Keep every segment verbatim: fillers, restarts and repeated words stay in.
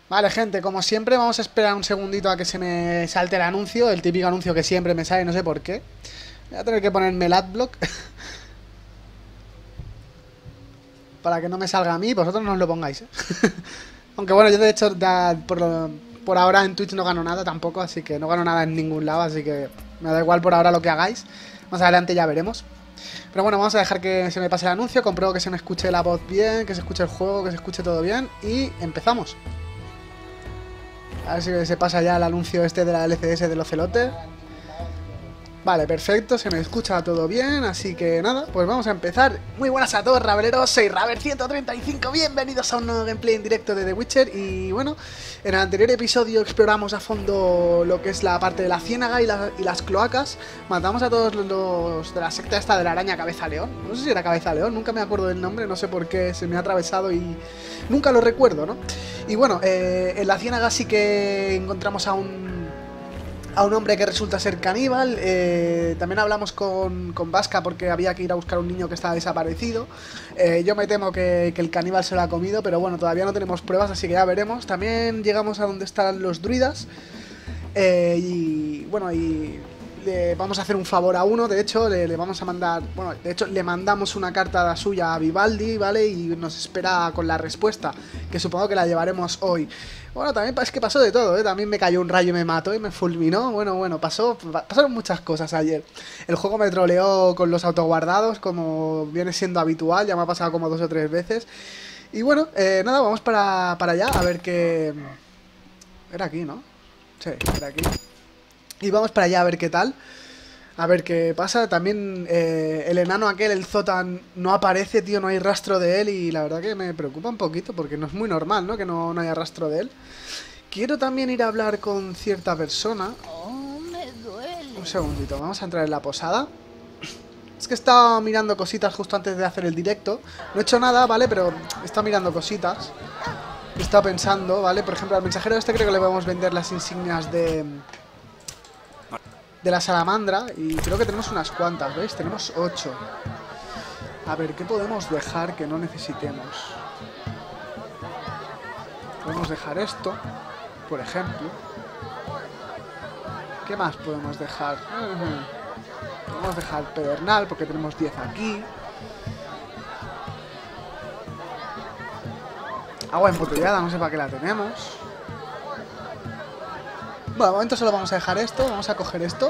Vale, gente, como siempre vamos a esperar un segundito a que se me salte el anuncio. El típico anuncio que siempre me sale, no sé por qué. Voy a tener que ponerme el adblock para que no me salga a mí, vosotros no os lo pongáis, ¿eh? Aunque bueno, yo de hecho da, por, lo, por ahora en Twitch no gano nada tampoco, así que no gano nada en ningún lado, así que me da igual por ahora lo que hagáis. Más adelante ya veremos. Pero bueno, vamos a dejar que se me pase el anuncio, compruebo que se me escuche la voz bien, que se escuche el juego, que se escuche todo bien y empezamos. A ver si se pasa ya el anuncio este de la L C S del Ocelote. Vale, perfecto, se me escucha todo bien, así que nada, pues vamos a empezar. Muy buenas a todos, Rabeleros, soy Raver ciento treinta y cinco, bienvenidos a un nuevo gameplay en directo de The Witcher. Y bueno, en el anterior episodio exploramos a fondo lo que es la parte de la ciénaga y, la, y las cloacas. Matamos a todos los de la secta esta de la araña Cabeza León. No sé si era Cabeza León, nunca me acuerdo del nombre, no sé por qué se me ha atravesado y nunca lo recuerdo, ¿no? Y bueno, eh, en la ciénaga sí que encontramos a un... a un hombre que resulta ser caníbal. eh, También hablamos con, con Vasca porque había que ir a buscar a un niño que estaba desaparecido. eh, Yo me temo que, que el caníbal se lo ha comido, pero bueno, todavía no tenemos pruebas, así que ya veremos. También llegamos a donde están los druidas. eh, Y bueno, y le vamos a hacer un favor a uno. De hecho, le, le vamos a mandar... Bueno, de hecho, le mandamos una carta suya a Vivaldi, ¿vale? Y nos espera con la respuesta, que supongo que la llevaremos hoy. Bueno, también es que pasó de todo, ¿eh? También me cayó un rayo y me mató y me fulminó. Bueno, bueno, pasó, pasaron muchas cosas ayer. El juego me troleó con los autoguardados, como viene siendo habitual. Ya me ha pasado como dos o tres veces. Y bueno, eh, nada, vamos para, para allá a ver qué... Era aquí, ¿no? Sí, era aquí. Y vamos para allá a ver qué tal. A ver qué pasa. También eh, el enano aquel, el Zotan, no aparece, tío. No hay rastro de él. Y la verdad que me preocupa un poquito, porque no es muy normal, ¿no? Que no, no haya rastro de él. Quiero también ir a hablar con cierta persona. Oh, me duele. Un segundito, vamos a entrar en la posada. Es que he estado mirando cositas justo antes de hacer el directo. No he hecho nada, ¿vale? Pero he estado mirando cositas. He estado pensando, ¿vale? Por ejemplo, al mensajero este creo que le podemos vender las insignias de... de la salamandra. Y creo que tenemos unas cuantas, ¿veis? Tenemos ocho. A ver, ¿qué podemos dejar que no necesitemos? Podemos dejar esto, por ejemplo. ¿Qué más podemos dejar? Uh-huh. Podemos dejar pedernal porque tenemos diez aquí. Agua embotellada, no sé para qué la tenemos. Bueno, de momento solo vamos a dejar esto. Vamos a coger esto,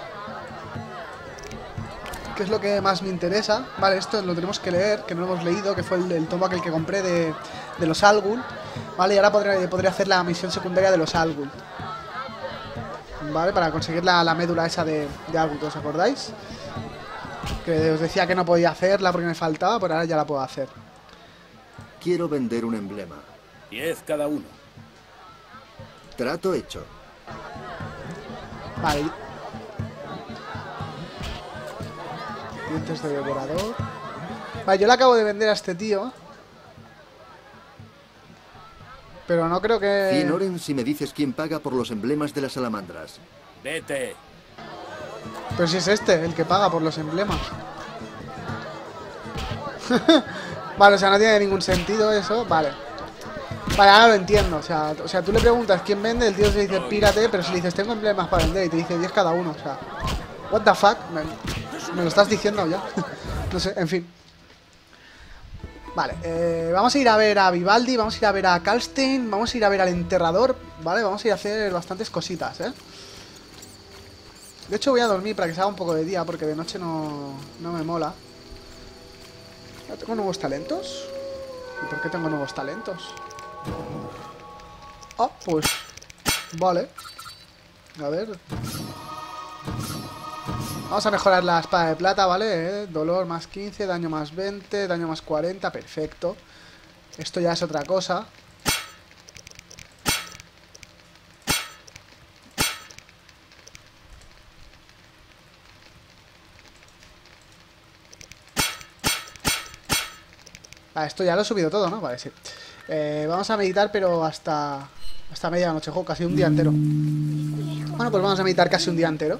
que es lo que más me interesa. Vale, esto lo tenemos que leer, que no lo hemos leído, que fue el, el tomo aquel que compré de, de los Algul. Vale, y ahora podré, podré hacer la misión secundaria de los Algul. Vale, para conseguir la, la médula esa de, de Algul, ¿os acordáis? Que os decía que no podía hacerla porque me faltaba, pero ahora ya la puedo hacer. Quiero vender un emblema. Diez cada uno. Trato hecho. Vale. Dientes de devorador. Vale, yo le acabo de vender a este tío, pero no creo que... cien oren si me dices quién paga por los emblemas de las salamandras. Vete. Pero si es este, el que paga por los emblemas. Vale, o sea, no tiene ningún sentido eso. Vale. Vale, ahora lo entiendo. O sea, o sea, tú le preguntas quién vende, el tío se dice pírate, pero si le dices tengo emblemas para vender y te dice diez cada uno, o sea... What the fuck? Me, me lo estás diciendo ya. No sé, en fin. Vale, eh, vamos a ir a ver a Vivaldi, vamos a ir a ver a Kalstein, vamos a ir a ver al enterrador, ¿vale? Vamos a ir a hacer bastantes cositas, ¿eh? De hecho voy a dormir para que se haga un poco de día, porque de noche no, no me mola. ¿Ya tengo nuevos talentos? ¿Y por qué tengo nuevos talentos? Ah, pues... Vale. A ver... Vamos a mejorar la espada de plata, ¿vale? ¿Eh? Dolor más quince, daño más veinte, daño más cuarenta, perfecto. Esto ya es otra cosa. Ah, esto ya lo he subido todo, ¿no? Vale, sí. Eh, vamos a meditar, pero hasta... Hasta medianoche, jo, casi un día entero. Bueno, pues vamos a meditar casi un día entero.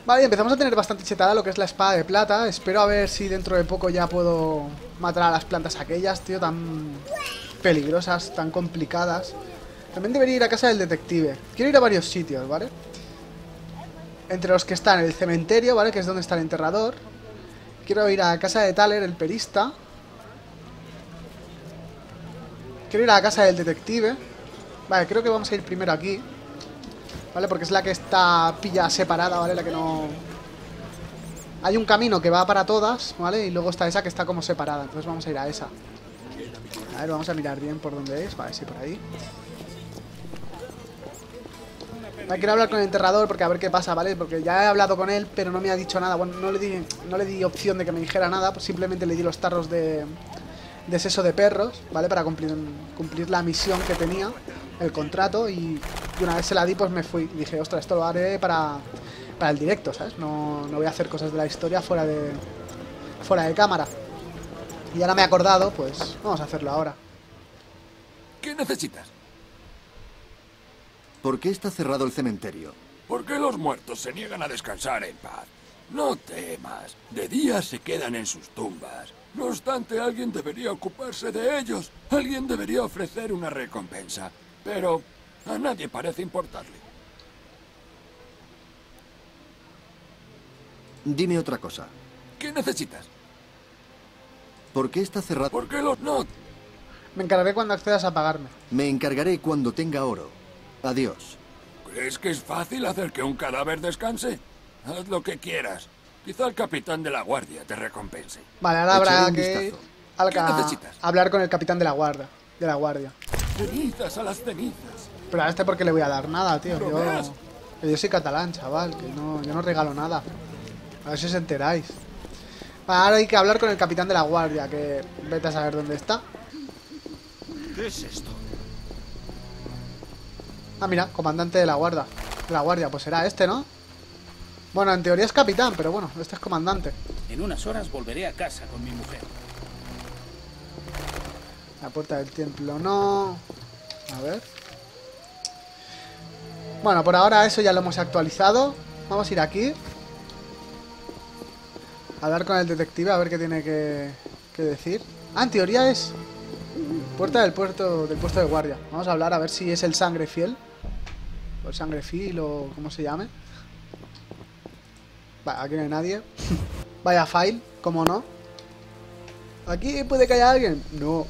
Vale, empezamos a tener bastante chetada lo que es la espada de plata. Espero a ver si dentro de poco ya puedo matar a las plantas aquellas, tío, tan peligrosas, tan complicadas. También debería ir a casa del detective. Quiero ir a varios sitios, ¿vale? Entre los que están el cementerio, ¿vale? Que es donde está el enterrador. Quiero ir a casa de Thaler, el perista. Quiero ir a la casa del detective. Vale, creo que vamos a ir primero aquí, ¿vale? Porque es la que está pilla separada, ¿vale? La que no... Hay un camino que va para todas, ¿vale? Y luego está esa que está como separada. Entonces vamos a ir a esa. A ver, vamos a mirar bien por dónde es. Vale, sí, por ahí. Vale, quiero hablar con el enterrador porque a ver qué pasa, ¿vale? Porque ya he hablado con él, pero no me ha dicho nada. Bueno, no le di, no le di opción de que me dijera nada. Pues simplemente le di los tarros de... de seso de perros, ¿vale? Para cumplir, cumplir la misión que tenía, el contrato, y, y una vez se la di, pues me fui. Y dije, ostras, esto lo haré para, para el directo, ¿sabes? No, no voy a hacer cosas de la historia fuera de, fuera de cámara. Y ahora me he acordado, pues vamos a hacerlo ahora. ¿Qué necesitas? ¿Por qué está cerrado el cementerio? ¿Por qué los muertos se niegan a descansar en paz? No temas, de día se quedan en sus tumbas. No obstante, alguien debería ocuparse de ellos. Alguien debería ofrecer una recompensa. Pero a nadie parece importarle. Dime otra cosa. ¿Qué necesitas? ¿Por qué está cerrado? ¿Por qué los no? Me encargaré cuando accedas a pagarme. Me encargaré cuando tenga oro. Adiós. ¿Crees que es fácil hacer que un cadáver descanse? Haz lo que quieras. Quizá el capitán de la guardia te recompense. Vale, ahora Echaré habrá un que vistazo. al ¿Qué ca- necesitas? hablar con el capitán de la guardia. De la guardia. Cenizas a las cenizas. Pero a este porque le voy a dar nada, tío. Yo, Bromeas. que yo soy catalán, chaval. Que no, yo no regalo nada. A ver si os enteráis. Vale, ahora hay que hablar con el capitán de la guardia. Que vete a saber dónde está. ¿Qué es esto? Ah, mira, comandante de la guardia. De la guardia, pues será este, ¿no? Bueno, en teoría es capitán, pero bueno, este es comandante. En unas horas volveré a casa con mi mujer. La puerta del templo no. A ver. Bueno, por ahora eso ya lo hemos actualizado. Vamos a ir aquí. A hablar con el detective a ver qué tiene que, que decir. Ah, en teoría es puerta del puerto del puesto de guardia. Vamos a hablar a ver si es el sangre fiel. O el sangre fiel o como se llame. Vale, aquí no hay nadie. Vaya file, ¿cómo no? ¿Aquí puede que haya alguien? No.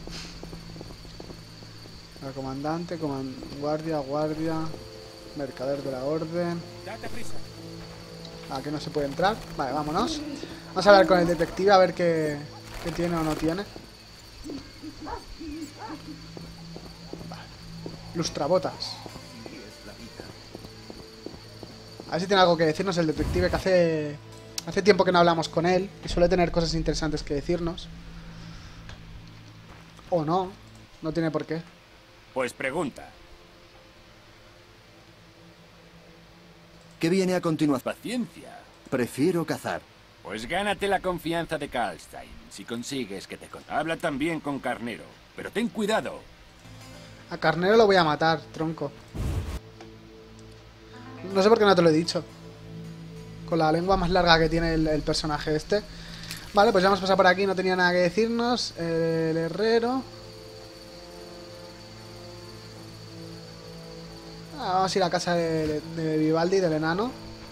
El comandante, coman- guardia, guardia. Mercader de la orden. Date prisa. Aquí no se puede entrar. Vale, vámonos. Vamos a hablar con el detective a ver qué, qué tiene o no tiene. Vale. Lustrabotas. A ver si tiene algo que decirnos el detective, que hace hace tiempo que no hablamos con él y suele tener cosas interesantes que decirnos. O no, no tiene por qué. Pues pregunta. ¿Qué viene a continuación? Paciencia. Prefiero cazar. Pues gánate la confianza de Karlstein, si consigues que te... con- Habla también con Carnero, pero ten cuidado. A Carnero lo voy a matar, tronco. No sé por qué no te lo he dicho. Con la lengua más larga que tiene el, el personaje este. Vale, pues ya hemos pasado por aquí, no tenía nada que decirnos. El herrero. Ah, vamos a ir a casa de, de Vivaldi, del enano.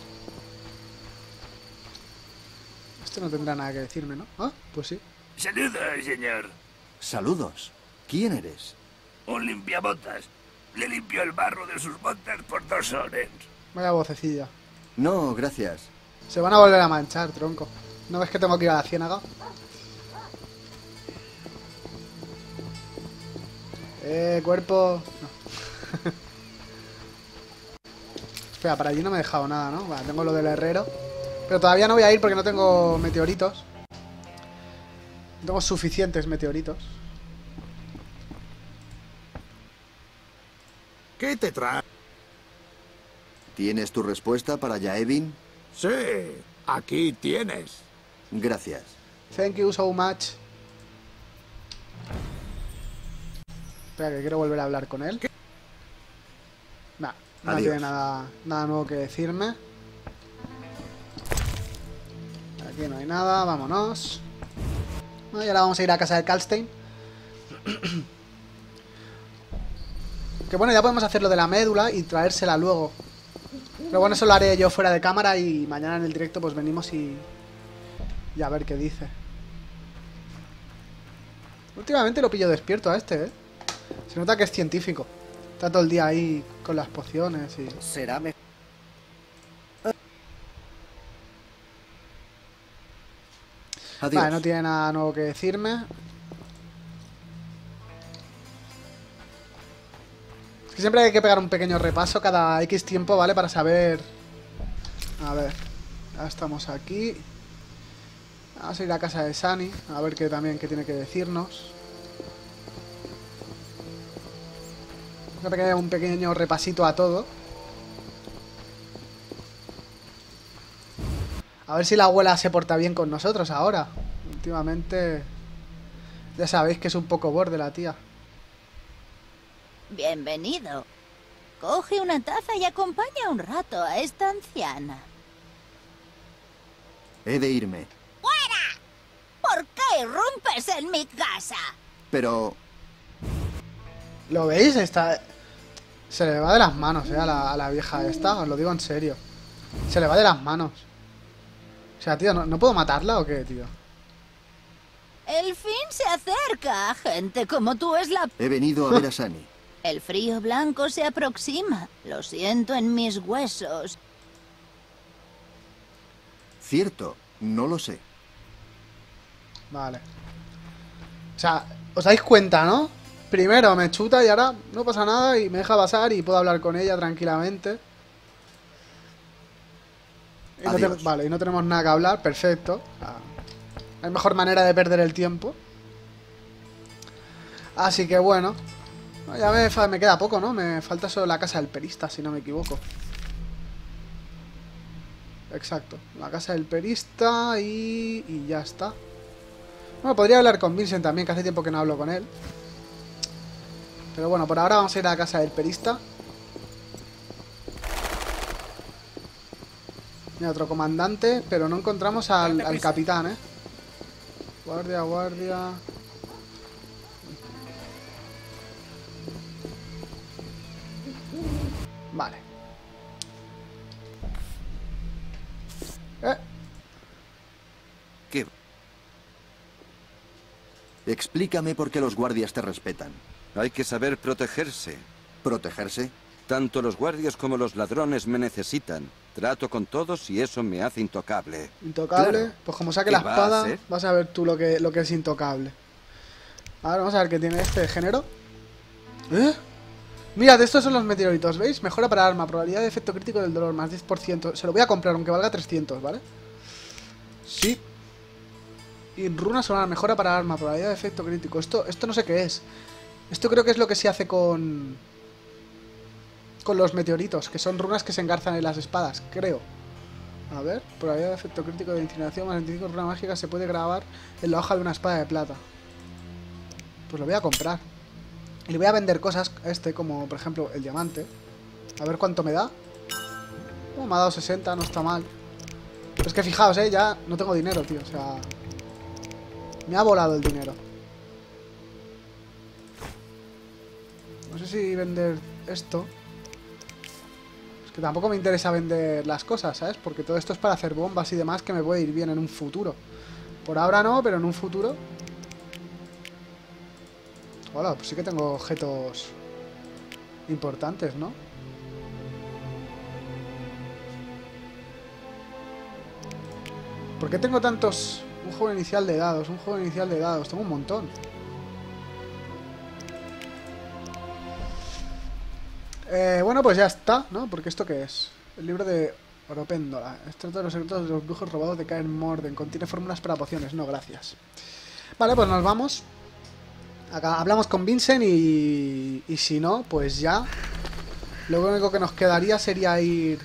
Este no tendrá nada que decirme, ¿no? Ah, pues sí. Saludos, señor. Saludos. ¿Quién eres? Un limpiabotas. Le limpio el barro de sus botas por dos soles. Vaya vocecilla. No, gracias. Se van a volver a manchar, tronco. ¿No ves que tengo que ir a la ciénaga? Eh, cuerpo... No. Espera, para allí no me he dejado nada, ¿no? Vale, tengo lo del herrero. Pero todavía no voy a ir porque no tengo meteoritos. No tengo suficientes meteoritos. ¿Qué te trae? ¿Tienes tu respuesta para Yaevin? Sí, aquí tienes. Gracias. Thank you so much. Espera, que quiero volver a hablar con él. Nah, no Adiós. tiene nada, nada nuevo que decirme. Aquí no hay nada, vámonos. Bueno, y ahora vamos a ir a casa de Karlstein. Que bueno, ya podemos hacer lo de la médula y traérsela luego. Pero bueno, eso lo haré yo fuera de cámara y mañana en el directo pues venimos y... Y a ver qué dice. Últimamente lo pillo despierto a este, ¿eh? Se nota que es científico. Está todo el día ahí con las pociones y... Será mejor. Adiós. Vale, no tiene nada nuevo que decirme. Es que siempre hay que pegar un pequeño repaso cada X tiempo, ¿vale? Para saber... A ver, ya estamos aquí. Vamos a ir a casa de Sunny, a ver qué también qué tiene que decirnos. Vamos a pegar un pequeño repasito a todo. A ver si la abuela se porta bien con nosotros ahora. Últimamente... Ya sabéis que es un poco borde la tía. Bienvenido. Coge una taza y acompaña un rato a esta anciana. He de irme. ¿Por qué irrumpes en mi casa? Pero... ¿Lo veis? Está... Se le va de las manos, eh, a la, a la vieja esta. Os lo digo en serio. Se le va de las manos. O sea, tío, ¿no, ¿no puedo matarla o qué, tío? El fin se acerca. Gente como tú es la... he venido a ver a Sunny. El frío blanco se aproxima. Lo siento en mis huesos. Cierto, no lo sé. Vale. O sea, ¿os dais cuenta, no? Primero me chuta y ahora no pasa nada y me deja pasar y puedo hablar con ella tranquilamente. Y no te- vale, y no tenemos nada que hablar, perfecto. O sea, no hay mejor manera de perder el tiempo. Así que bueno. Ya me, fa- me queda poco, ¿no? Me falta solo la casa del perista, si no me equivoco. Exacto, la casa del perista y, y ya está. Bueno, podría hablar con Vincent también, que hace tiempo que no hablo con él. Pero bueno, por ahora vamos a ir a la casa del perista. Mira, otro comandante, pero no encontramos al, al capitán, ¿eh? Guardia, guardia... Vale. Eh, ¿Qué? Explícame por qué los guardias te respetan. Hay que saber protegerse. ¿Protegerse? Tanto los guardias como los ladrones me necesitan. Trato con todos y eso me hace intocable. intocable. Claro. Pues como saque ¿Qué la va a espada, hacer? vas a ver tú lo que, lo que es intocable. Ahora vamos a ver qué tiene este género. ¿Eh? Mirad, estos son los meteoritos, ¿veis? Mejora para arma, probabilidad de efecto crítico del dolor, más diez por ciento. Se lo voy a comprar, aunque valga trescientos, ¿vale? Sí. Y runa solar, mejora para arma, probabilidad de efecto crítico. Esto, esto no sé qué es. Esto creo que es lo que se hace con... Con los meteoritos, que son runas que se engarzan en las espadas, creo. A ver, probabilidad de efecto crítico de incineración más veinticinco, runa mágica se puede grabar en la hoja de una espada de plata. Pues lo voy a comprar. Y le voy a vender cosas a este, como por ejemplo el diamante. A ver cuánto me da. Oh, me ha dado sesenta, no está mal. Pero es que fijaos, eh, ya no tengo dinero, tío. O sea, me ha volado el dinero. No sé si vender esto. Es que tampoco me interesa vender las cosas, ¿sabes? Porque todo esto es para hacer bombas y demás que me puede ir bien en un futuro. Por ahora no, pero en un futuro... Hola, pues sí que tengo objetos importantes, ¿no? ¿Por qué tengo tantos? Un juego inicial de dados, un juego inicial de dados. Tengo un montón. Eh, bueno, pues ya está, ¿no? Porque ¿esto qué es? El libro de Oropéndola. Esto es de los secretos de los brujos robados de Kaer Morden. Contiene fórmulas para pociones. No, gracias. Vale, pues nos vamos. Acá hablamos con Vincent y, y si no, pues ya. Lo único que nos quedaría sería ir...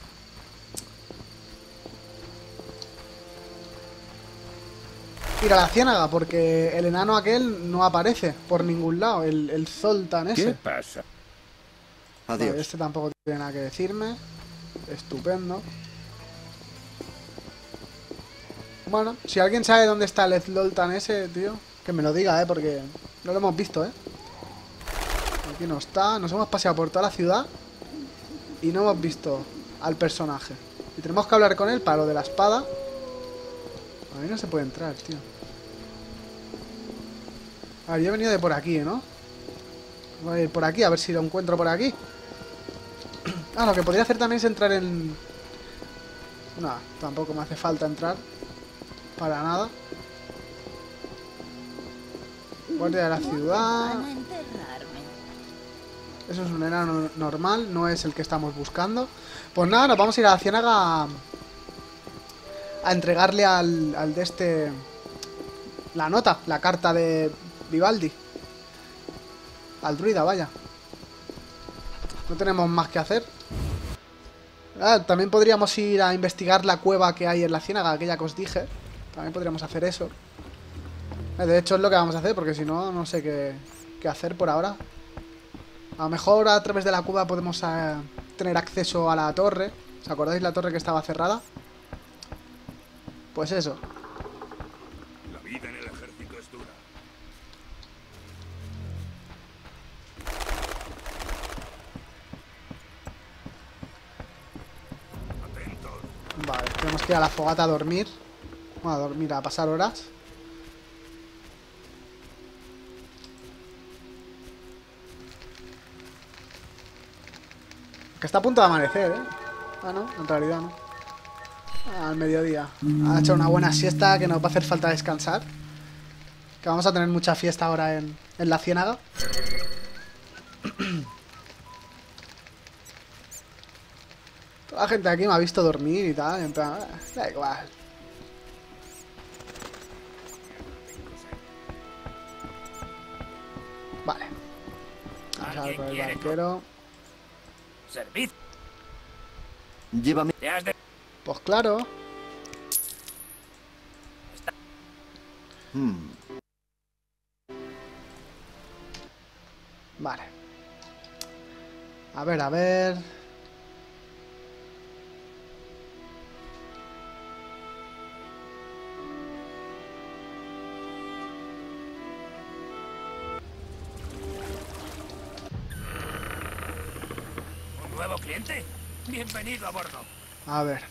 Ir a la ciénaga, porque el enano aquel no aparece por ningún lado, el, el Zoltan ese. ¿Qué pasa? Adiós. Vale, este tampoco tiene nada que decirme. Estupendo. Bueno, si alguien sabe dónde está el Zoltan ese, tío, que me lo diga, ¿eh? Porque no lo hemos visto, ¿eh? Aquí no está. Nos hemos paseado por toda la ciudad y no hemos visto al personaje. Y tenemos que hablar con él para lo de la espada. A mí no se puede entrar, tío. A ver, yo he venido de por aquí, ¿no? Voy a ir por aquí, a ver si lo encuentro por aquí. Ah, lo que podría hacer también es entrar en... No, tampoco me hace falta entrar. Para nada. Guardia de la ciudad. Van a enterrarme. Eso es un enano normal, no es el que estamos buscando. Pues nada, nos vamos a ir a la ciénaga a, a entregarle al, al de este... La nota, la carta de Vivaldi. Al druida, vaya. No tenemos más que hacer. Ah, también podríamos ir a investigar la cueva que hay en la ciénaga, aquella que os dije. También podríamos hacer eso. De hecho es lo que vamos a hacer, porque si no, no sé qué, qué hacer por ahora. A lo mejor a través de la cueva podemos eh, tener acceso a la torre. ¿Os acordáis la torre que estaba cerrada? Pues eso. La vida en el ejército es dura. Atentos. Vale, tenemos que ir a la fogata a dormir. Bueno, a dormir, a pasar horas. Que está a punto de amanecer, ¿eh? Ah, no, en realidad no. Ah, al mediodía. Ha hecho una buena siesta que nos va a hacer falta descansar. Que vamos a tener mucha fiesta ahora en, en la ciénaga. Toda la gente aquí me ha visto dormir y tal. En plan, ah, da igual. Vale. Vamos a ver con el barquero. Servicio. Llévame. Te has de... Pues claro. Hmm. Vale. A ver, a ver. ¿Un nuevo cliente? Bienvenido a bordo. A ver.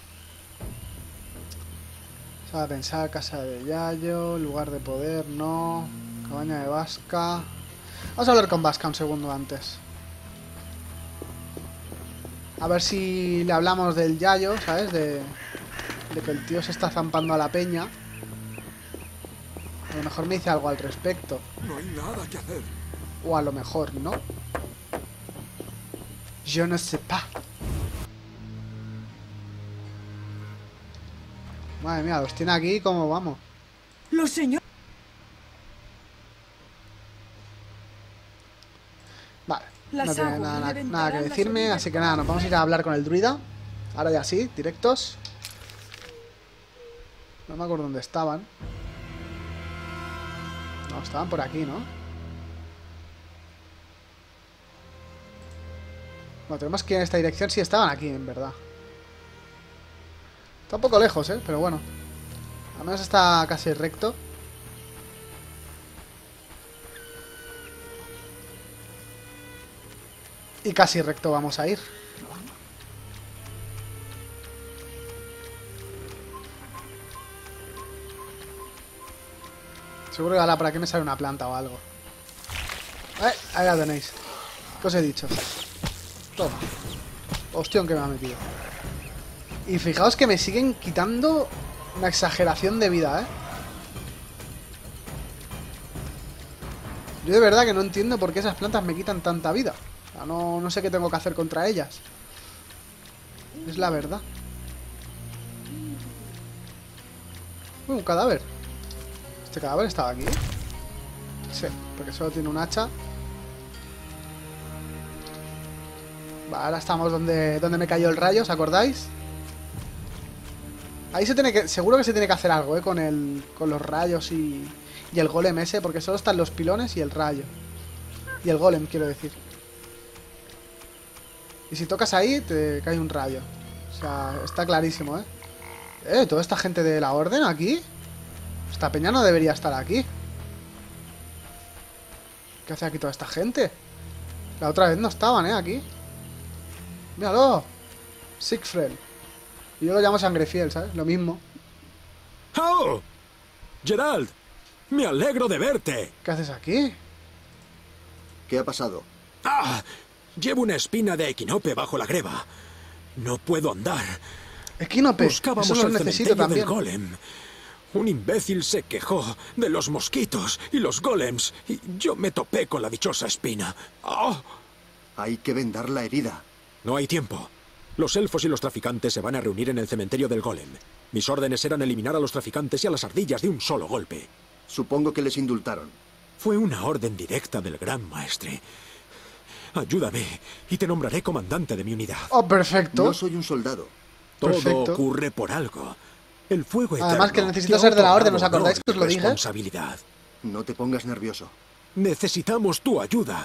Sabe pensar, casa de Yayo, lugar de poder, no. Cabaña de Vasca. Vamos a hablar con Vasca un segundo antes. A ver si le hablamos del Yayo, ¿sabes? De, de que el tío se está zampando a la peña. A lo mejor me dice algo al respecto. No hay nada que hacer. O a lo mejor no. Yo no sé pas. Madre mía, los tiene aquí como vamos. Los señores. Vale, Las no tiene aguas nada, nada, reventarán nada que las decirme, orillas. así que nada, nos vamos a ir a hablar con el druida. Ahora ya sí, directos. No me acuerdo dónde estaban. No, estaban por aquí, ¿no? Bueno, tenemos que ir en esta dirección. Sí, estaban aquí, en verdad. Está un poco lejos, ¿eh? Pero bueno. Al menos está casi recto. Y casi recto vamos a ir. Seguro que ahora por aquí me sale una planta o algo. Eh, ahí la tenéis. ¿Qué os he dicho? Toma. Hostión que me ha metido. Y fijaos que me siguen quitando una exageración de vida, ¿eh? Yo de verdad que no entiendo por qué esas plantas me quitan tanta vida. O sea, no, no sé qué tengo que hacer contra ellas. Es la verdad. Uy, un cadáver. ¿Este cadáver estaba aquí? Sí, porque solo tiene un hacha. Vale, ahora estamos donde, donde me cayó el rayo, ¿os acordáis? Ahí se tiene que... Seguro que se tiene que hacer algo, ¿eh? Con, el, con los rayos y, y el golem ese, porque solo están los pilones y el rayo. Y el golem, quiero decir. Y si tocas ahí, te cae un rayo. O sea, está clarísimo, ¿eh? Eh, toda esta gente de la orden aquí. Esta peña no debería estar aquí. ¿Qué hace aquí toda esta gente? La otra vez no estaban, eh, aquí. Míralo. Siegfried. Y yo lo llamo sangre fiel, ¿sabes? Lo mismo. ¡Oh! Gerald, me alegro de verte. ¿Qué haces aquí? ¿Qué ha pasado? ¡Ah! Llevo una espina de equinope bajo la greba. No puedo andar. Equinope. Buscábamos Eso lo el necesito cementerio también. del golem. Un imbécil se quejó de los mosquitos y los golems, y yo me topé con la dichosa espina. ¡Oh! Hay que vendar la herida. No hay tiempo. Los elfos y los traficantes se van a reunir en el cementerio del golem. Mis órdenes eran eliminar a los traficantes y a las ardillas de un solo golpe. Supongo que les indultaron. Fue una orden directa del gran maestre. Ayúdame y te nombraré comandante de mi unidad. Oh, perfecto. No soy un soldado. Todo perfecto. ocurre por algo. El fuego eterno. Además que necesito te ser de la ha orden, ¿os otorgado acordáis que os lo honor y dije? responsabilidad. No te pongas nervioso. Necesitamos tu ayuda.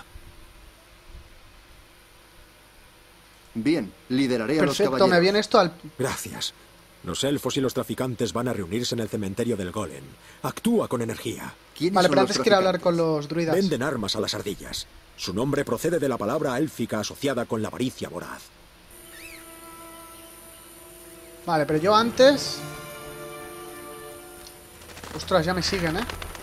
Bien, lideraré a los Perfecto, caballeros. me viene esto al... Gracias. Los elfos y los traficantes van a reunirse en el cementerio del golem. Actúa con energía. ¿Quiénes Vale, son pero los antes quiero hablar traficantes? con los druidas. Venden armas a las ardillas. Su nombre procede de la palabra élfica asociada con la avaricia voraz. Vale, pero yo antes... Ostras, ya me siguen, ¿eh?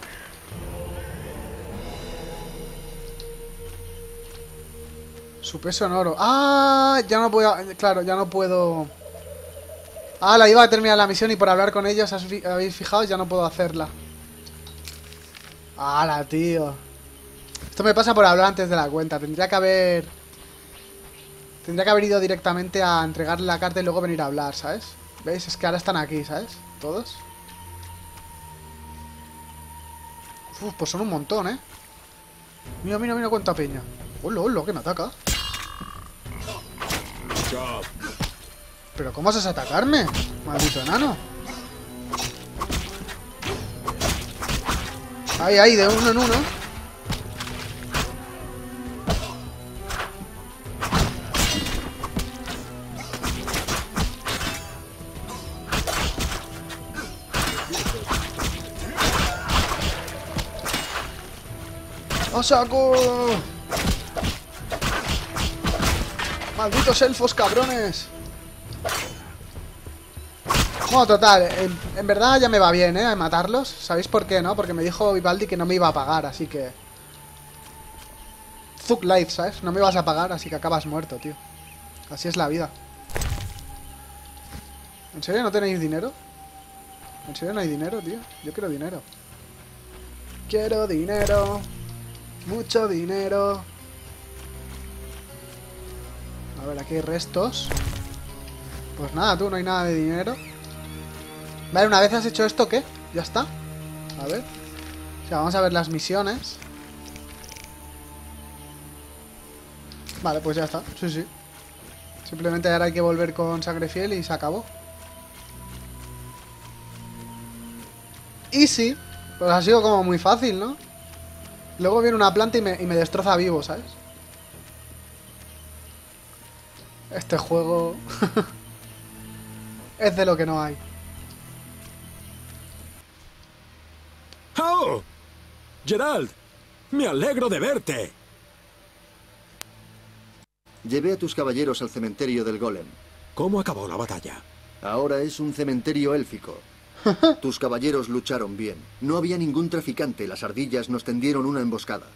Su peso en oro. ¡Ah! Ya no puedo... Claro, ya no puedo... Ah, la iba a terminar la misión y por hablar con ellos, ¿has fi- ¿habéis fijado? Ya no puedo hacerla. ¡Hala, tío! Esto me pasa por hablar antes de la cuenta. Tendría que haber... Tendría que haber ido directamente a entregarle la carta y luego venir a hablar, ¿sabes? ¿Veis? Es que ahora están aquí, ¿sabes? Todos. Uf, pues son un montón, ¿eh? Mira, mira, mira cuánta peña. ¡Hola, hola! Que me ataca. ¿Pero cómo vas a atacarme? Maldito enano. Ahí, ahí, de uno en uno. ¡A saco! ¡Malditos elfos cabrones! Bueno, total, en, en verdad ya me va bien, ¿eh? Matarlos. ¿Sabéis por qué, no? Porque me dijo Vivaldi que no me iba a pagar, así que... Zuck life, ¿sabes? No me vas a pagar, así que acabas muerto, tío. Así es la vida. ¿En serio no tenéis dinero? ¿En serio no hay dinero, tío? Yo quiero dinero. Quiero dinero. Mucho dinero. A ver, aquí hay restos. Pues nada, tú, no hay nada de dinero. Vale, una vez has hecho esto, ¿qué? Ya está. A ver. O sea, vamos a ver las misiones. Vale, pues ya está. Sí, sí. Simplemente ahora hay que volver con sangre fiel y se acabó. Easy. Pues ha sido como muy fácil, ¿no? Luego viene una planta y me, y me destroza vivo, ¿sabes? Este juego... es de lo que no hay. ¡Oh! Gerald, me alegro de verte. Llevé a tus caballeros al cementerio del golem. ¿Cómo acabó la batalla? Ahora es un cementerio élfico. Tus caballeros lucharon bien. No había ningún traficante. Las ardillas nos tendieron una emboscada.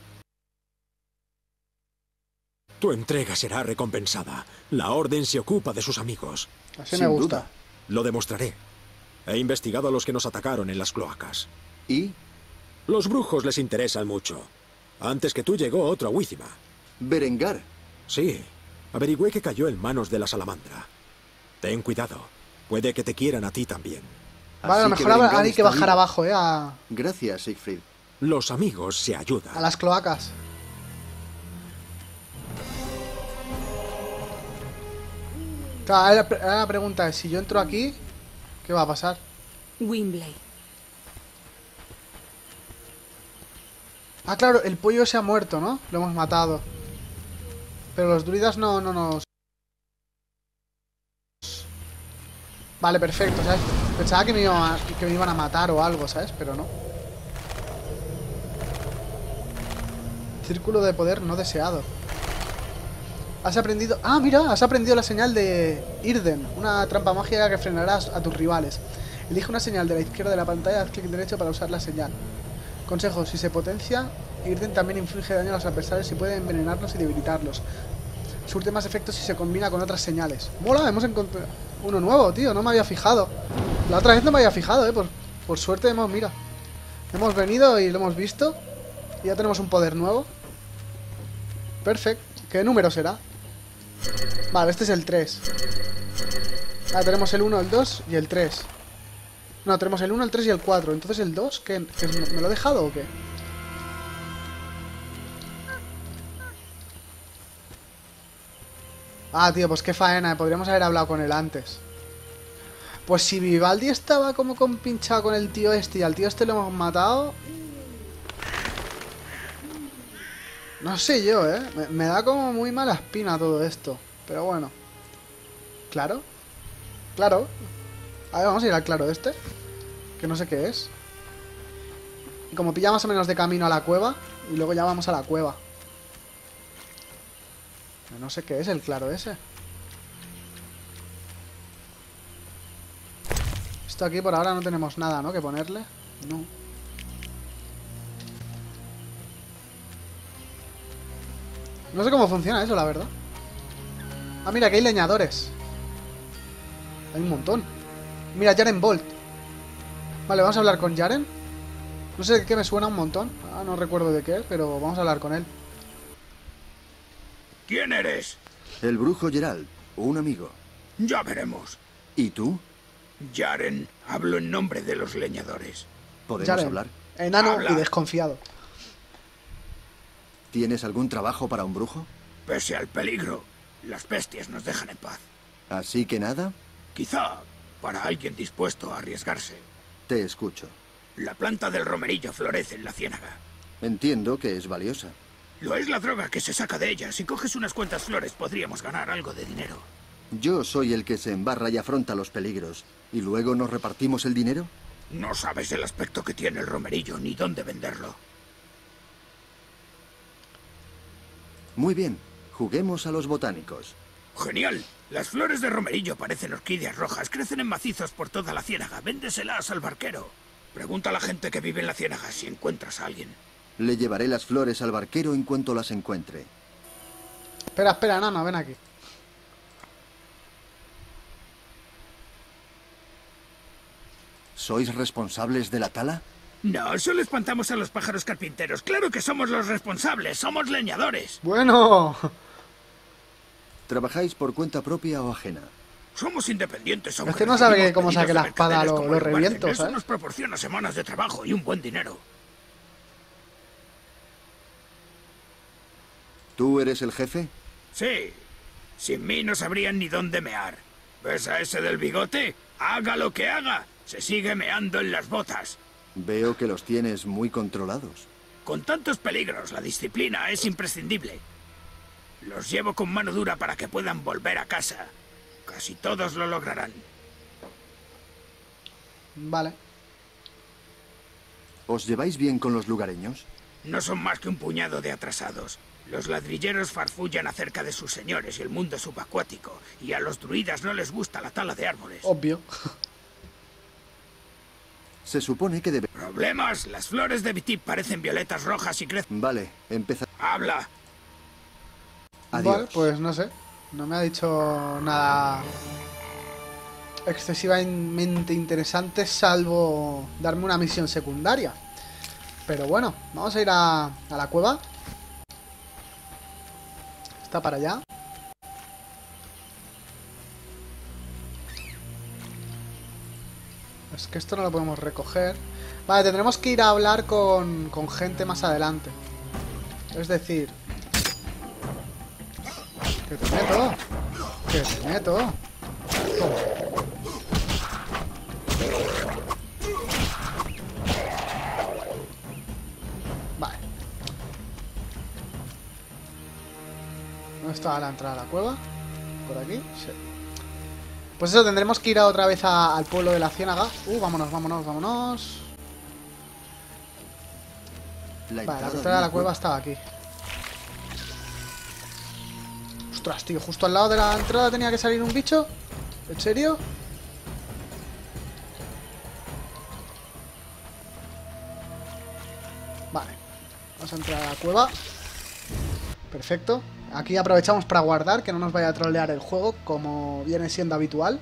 Tu entrega será recompensada. La orden se ocupa de sus amigos. Así Sin me gusta. duda. Lo demostraré. He investigado a los que nos atacaron en las cloacas. ¿Y? Los brujos les interesan mucho. Antes que tú llegó otro Wícima. Berengar. Sí, averigüé que cayó en manos de la salamandra. Ten cuidado. Puede que te quieran a ti también. Vale, a lo Así que mejor habrá- Berengar hay que está bajar vivo. abajo, ¿eh? A, Gracias, Siegfried. Los amigos se ayudan. a las cloacas. Claro, ahora la, pre- ahora la pregunta es, si yo entro aquí, ¿qué va a pasar? Wimbley. Ah, claro, el pollo se ha muerto, ¿no? Lo hemos matado. Pero los druidas no, no nos... Vale, perfecto, ¿sabes? Pensaba que me, iba a- que me iban a matar o algo, ¿sabes? Pero no. Círculo de poder no deseado. Has aprendido... Ah, mira, has aprendido la señal de Irden. Una trampa mágica que frenará a tus rivales. Elige una señal de la izquierda de la pantalla, haz clic derecho para usar la señal. Consejo, si se potencia, Irden también inflige daño a los adversarios y puede envenenarlos y debilitarlos. Surte más efectos si se combina con otras señales. Mola, hemos encontrado uno nuevo, tío, no me había fijado. La otra vez no me había fijado, eh, por, por suerte hemos, mira. Hemos venido y lo hemos visto. Y ya tenemos un poder nuevo. Perfecto. ¿Qué número será? Vale, este es el tres. Ahora tenemos el uno, el dos y el tres. No, tenemos el uno, el tres y el cuatro. Entonces el dos, ¿qué? ¿Qué es- ¿Me lo he dejado o qué? Ah, tío, pues qué faena, podríamos haber hablado con él antes. Pues si Vivaldi estaba como compinchado con el tío este y al tío este lo hemos matado... No sé yo, ¿eh? Me, me da como muy mala espina todo esto. Pero bueno. ¿Claro? Claro. A ver, vamos a ir al claro este. Que no sé qué es. Y como pilla más o menos de camino a la cueva. Y luego ya vamos a la cueva. No sé qué es el claro ese. Esto aquí por ahora no tenemos nada, ¿no? Que ponerle. No. No sé cómo funciona eso, la verdad. Ah, mira, que hay leñadores. Hay un montón. Mira, Jaren Bolt. Vale, vamos a hablar con Jaren. No sé de qué me suena un montón. Ah, no recuerdo de qué, pero vamos a hablar con él. ¿Quién eres? El brujo Geralt, un amigo. Ya veremos. ¿Y tú? Jaren, hablo en nombre de los leñadores. ¿Podemos Jaren, hablar? enano Habla. y desconfiado. ¿Tienes algún trabajo para un brujo? Pese al peligro, las bestias nos dejan en paz. Así que nada, Quizá para alguien dispuesto a arriesgarse. te escucho. La planta del romerillo florece en la ciénaga. Entiendo que es valiosa. Lo es la droga que se saca de ella. Si coges unas cuantas flores podríamos ganar algo de dinero. Yo soy el que se embarra y afronta los peligros. ¿Y luego nos repartimos el dinero? No sabes el aspecto que tiene el romerillo ni dónde venderlo. Muy bien, juguemos a los botánicos. Genial. Las flores de romerillo parecen orquídeas rojas. Crecen en macizos por toda la ciénaga. Véndeselas al barquero. Pregunta a la gente que vive en la ciénaga si encuentras a alguien. Le llevaré las flores al barquero en cuanto las encuentre. Espera, espera, enano, ven aquí. ¿Sois responsables de la tala? No, solo espantamos a los pájaros carpinteros. Claro que somos los responsables. Somos leñadores. Bueno. ¿Trabajáis por cuenta propia o ajena? Somos independientes. aunque Este no sabe recibimos cómo pedidos saque de la espada, mercaderes lo- como lo el Warden. reviento, Eso ¿sabes? nos proporciona semanas de trabajo y un buen dinero. ¿Tú eres el jefe? Sí. Sin mí no sabrían ni dónde mear. ¿Ves a ese del bigote? Haga lo que haga. Se sigue meando en las botas. Veo que los tienes muy controlados. Con tantos peligros, la disciplina es imprescindible. Los llevo con mano dura para que puedan volver a casa. Casi todos lo lograrán. Vale. ¿Os lleváis bien con los lugareños? No son más que un puñado de atrasados. Los ladrilleros farfullan acerca de sus señores y el mundo subacuático, y a los druidas no les gusta la tala de árboles. Obvio. Se supone que debe... ¿Problemas? Las flores de Bitip parecen violetas rojas y crecen... Vale, empezar. ¡Habla! Adiós. Vale, pues no sé. No me ha dicho nada excesivamente interesante, salvo darme una misión secundaria. Pero bueno, vamos a ir a, a la cueva. Está para allá. Es que esto no lo podemos recoger. Vale, tendremos que ir a hablar con, con gente más adelante. Es decir... Que te meto. Que te meto. Toma. Vale. ¿Dónde está la entrada a la cueva? ¿Por aquí? Sí. Pues eso, tendremos que ir a otra vez a, al pueblo de la Ciénaga. Uh, vámonos, vámonos, vámonos. La Vale, la entrada entrada de la del cueva estaba aquí. Ostras, tío, justo al lado de la entrada tenía que salir un bicho. ¿En serio? Vale, vamos a entrar a la cueva. Perfecto. Aquí aprovechamos para guardar, que no nos vaya a trolear el juego, como viene siendo habitual.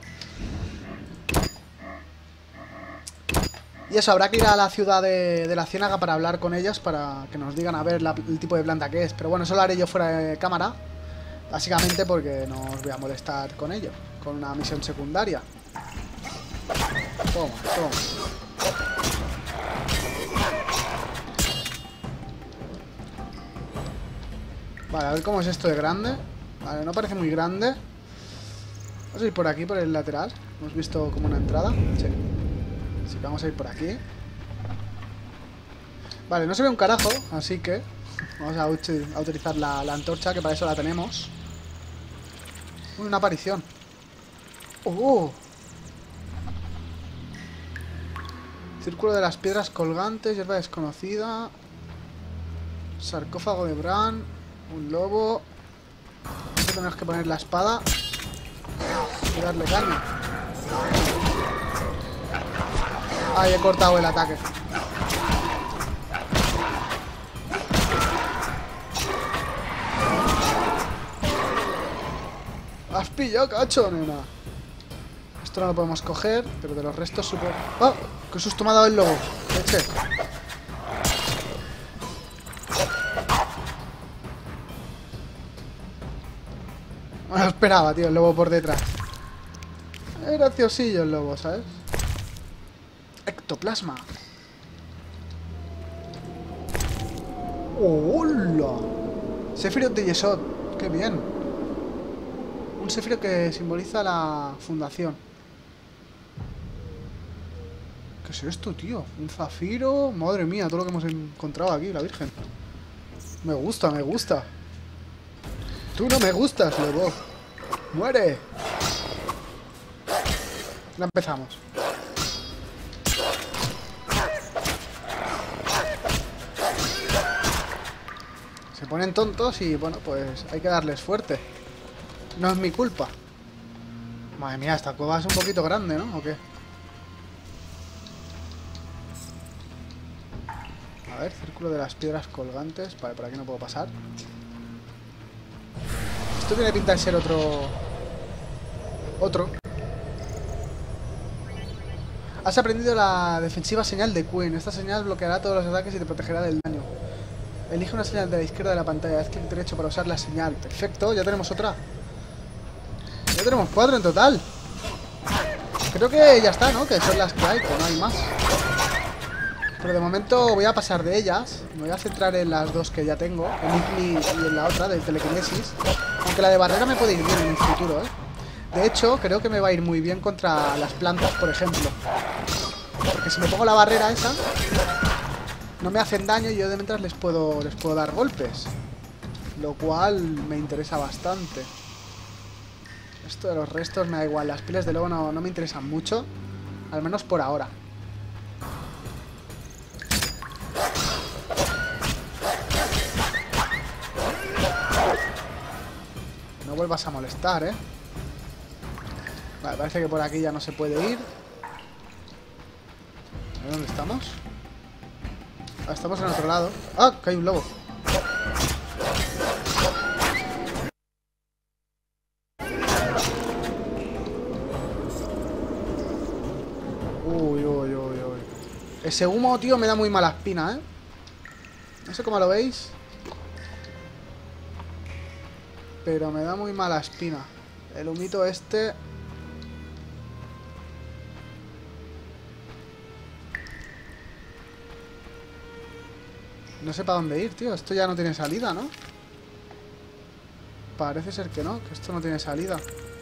Y eso, habrá que ir a la ciudad de, de la Ciénaga para hablar con ellas, para que nos digan a ver la, el tipo de planta que es. Pero bueno, eso lo haré yo fuera de cámara, básicamente porque no os voy a molestar con ello, con una misión secundaria. Toma, toma. Vale, a ver cómo es esto de grande. Vale, no parece muy grande. Vamos a ir por aquí, por el lateral. Hemos visto como una entrada. Sí. Así que vamos a ir por aquí. Vale, no se ve un carajo, así que vamos a, uti a utilizar la, la antorcha, que para eso la tenemos. Uy, una aparición. ¡Oh! Círculo de las piedras colgantes, hierba desconocida. Sarcófago de Bran. Un lobo. Aquí tenemos que poner la espada y darle caña. Ay, he cortado el ataque. Has pillado, cacho, nena. Esto no lo podemos coger, pero de los restos supongo... ¡Oh! ¡Qué susto me ha dado el lobo! Leche. No lo esperaba, tío, el lobo por detrás. Es graciosillo el lobo, ¿sabes? Ectoplasma. ¡Hola! Sephiroth de Yesod. ¡Qué bien! Un Sephiroth que simboliza la fundación. ¿Qué es esto, tío? Un zafiro. Madre mía, todo lo que hemos encontrado aquí, la Virgen. Me gusta, me gusta. Tú no me gustas, lobo. ¡Muere! Ya empezamos. Se ponen tontos y, bueno, pues hay que darles fuerte. No es mi culpa. Madre mía, esta cueva es un poquito grande, ¿no? ¿O qué? A ver, círculo de las piedras colgantes. Vale, por aquí no puedo pasar. Esto tiene pinta de ser otro... Otro. Has aprendido la defensiva señal de Queen. Esta señal bloqueará todos los ataques y te protegerá del daño. Elige una señal de la izquierda de la pantalla. Haz clic derecho para usar la señal. Perfecto, ya tenemos otra. Ya tenemos cuatro en total. Creo que ya está, ¿no? Que son las que hay, que no hay más. Pero de momento voy a pasar de ellas. Me voy a centrar en las dos que ya tengo, en Igni y en la otra, de telequinesis. Aunque la de barrera me puede ir bien en el futuro, ¿eh? De hecho, creo que me va a ir muy bien contra las plantas, por ejemplo. Porque si me pongo la barrera esa, no me hacen daño y yo de mientras les puedo, les puedo dar golpes. Lo cual me interesa bastante. Esto de los restos me da igual. Las pilas de lobo no, no me interesan mucho. Al menos por ahora. No vuelvas a molestar, ¿eh? Vale, parece que por aquí ya no se puede ir. A ver, ¿dónde estamos? Ah, estamos en otro lado. ¡Ah! Que hay un lobo. Uy, uy, uy, uy. Ese humo, tío, me da muy mala espina, ¿eh? No sé cómo lo veis, pero me da muy mala espina. El humito este... No sé para dónde ir, tío. Esto ya no tiene salida, ¿no? Parece ser que no, que esto no tiene salida.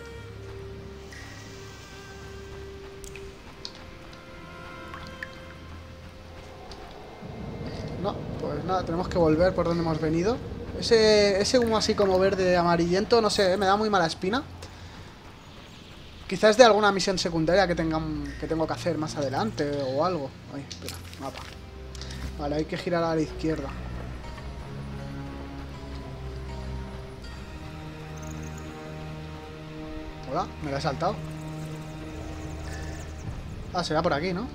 No, pues nada, tenemos que volver por donde hemos venido. Ese, ese humo así como verde amarillento, no sé, ¿eh? Me da muy mala espina. Quizás de alguna misión secundaria que, tengan, que tengo que hacer más adelante o algo. Ay, espera, mapa. Vale, hay que girar a la izquierda. Hola, me la he saltado. Ah, será por aquí, ¿no?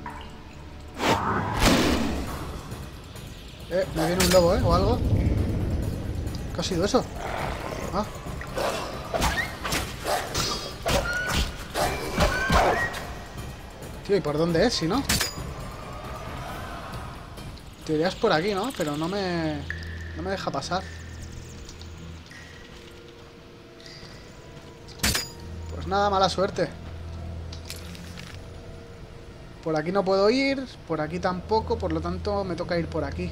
Eh, me viene un lobo, ¿eh? O algo. ¿Qué ha sido eso? Ah. Tío, ¿y por dónde es, si no? Te irías por aquí, ¿no? Pero no me... No me deja pasar. Pues nada, mala suerte. Por aquí no puedo ir, por aquí tampoco, por lo tanto me toca ir por aquí.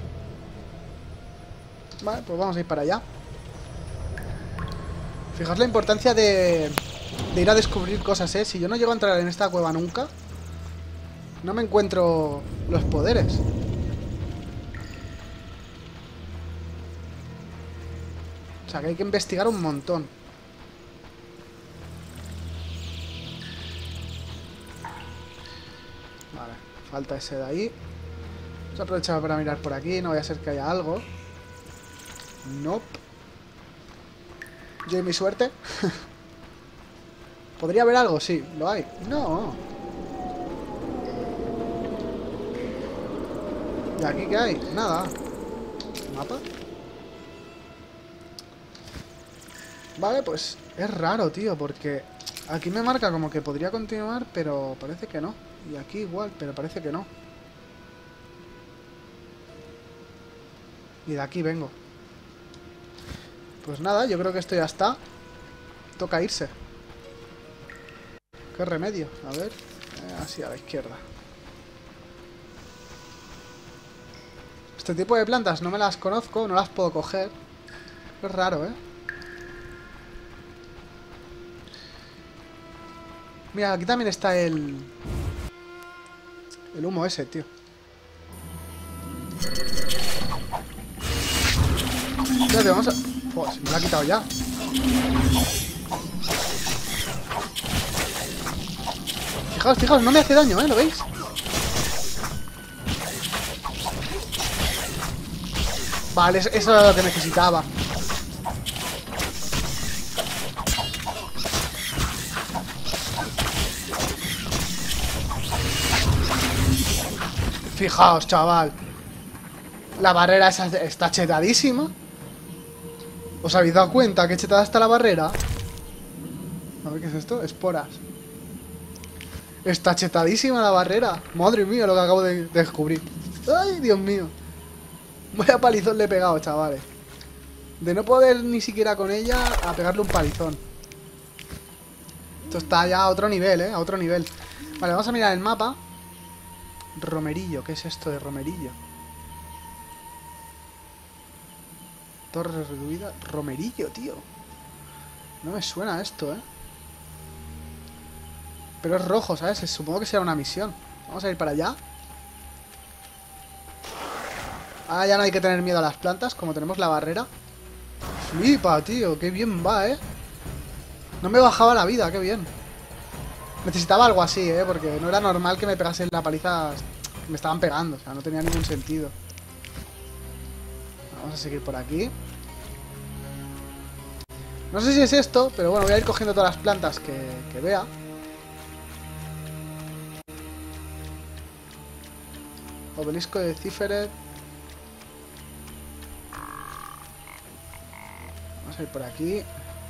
Vale, pues vamos a ir para allá. Fijaos la importancia de, de ir a descubrir cosas, ¿eh? Si yo no llego a entrar en esta cueva nunca, no me encuentro los poderes. O sea que hay que investigar un montón. Vale, falta ese de ahí. Vamos a aprovechar para mirar por aquí. No vaya a ser que haya algo. Nope. Yo y mi suerte. ¿Podría haber algo? Sí, lo hay. No. ¿Y aquí qué hay? Nada. ¿Mapa? Vale, pues es raro, tío, porque aquí me marca como que podría continuar, pero parece que no. Y aquí igual, pero parece que no. Y de aquí vengo. Pues nada, yo creo que esto ya está. Toca irse. ¿Qué remedio? A ver. Eh, así a la izquierda. Este tipo de plantas no me las conozco, no las puedo coger. Es raro, ¿eh? Mira, aquí también está el... El humo ese, tío. Espérate, vamos a... Oh, se me lo ha quitado ya. Fijaos, fijaos, no me hace daño, ¿eh? ¿Lo veis? Vale, eso era lo que necesitaba. Fijaos, chaval. La barrera esa está chetadísima. ¿Os habéis dado cuenta que chetada está la barrera? A ver, ¿qué es esto? Esporas. Está chetadísima la barrera. Madre mía, lo que acabo de, de descubrir. Ay, Dios mío. Vaya palizón le he pegado, chavales. De no poder ni siquiera con ella a pegarle un palizón. Esto está ya a otro nivel, ¿eh? A otro nivel. Vale, vamos a mirar el mapa. Romerillo, ¿qué es esto de Romerillo? Torre reducida. Romerillo, tío. No me suena esto, ¿eh? Pero es rojo, ¿sabes? Supongo que será una misión. Vamos a ir para allá. Ah, ya no hay que tener miedo a las plantas, como tenemos la barrera. Flipa, tío, qué bien va, ¿eh? No me bajaba la vida, qué bien. Necesitaba algo así, ¿eh? Porque no era normal que me pegasen la paliza que me estaban pegando. O sea, no tenía ningún sentido. Vamos a seguir por aquí. No sé si es esto, pero bueno, voy a ir cogiendo todas las plantas que, que vea. Obelisco de Ciferet. Vamos a ir por aquí.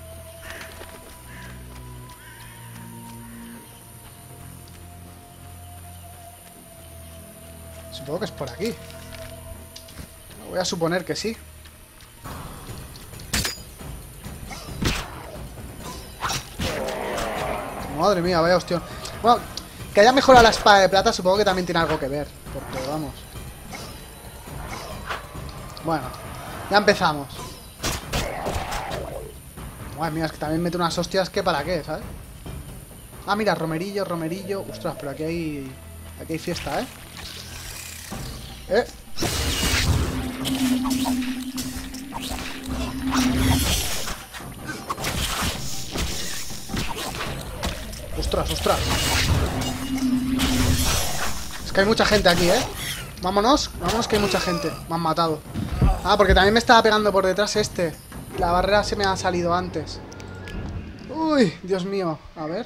Supongo que es por aquí. Voy a suponer que sí. Madre mía, vaya hostión. Bueno, que haya mejorado la espada de plata supongo que también tiene algo que ver. Porque vamos. Bueno, ya empezamos. Madre mía, es que también mete unas hostias que para qué, ¿sabes? Ah, mira, romerillo, romerillo. Ostras, pero aquí hay... Aquí hay fiesta, ¿eh? Eh. Ostras, ostras. Es que hay mucha gente aquí, ¿eh? Vámonos, vámonos que hay mucha gente. Me han matado. Ah, porque también me estaba pegando por detrás este. La barrera se me ha salido antes. Uy, Dios mío. A ver.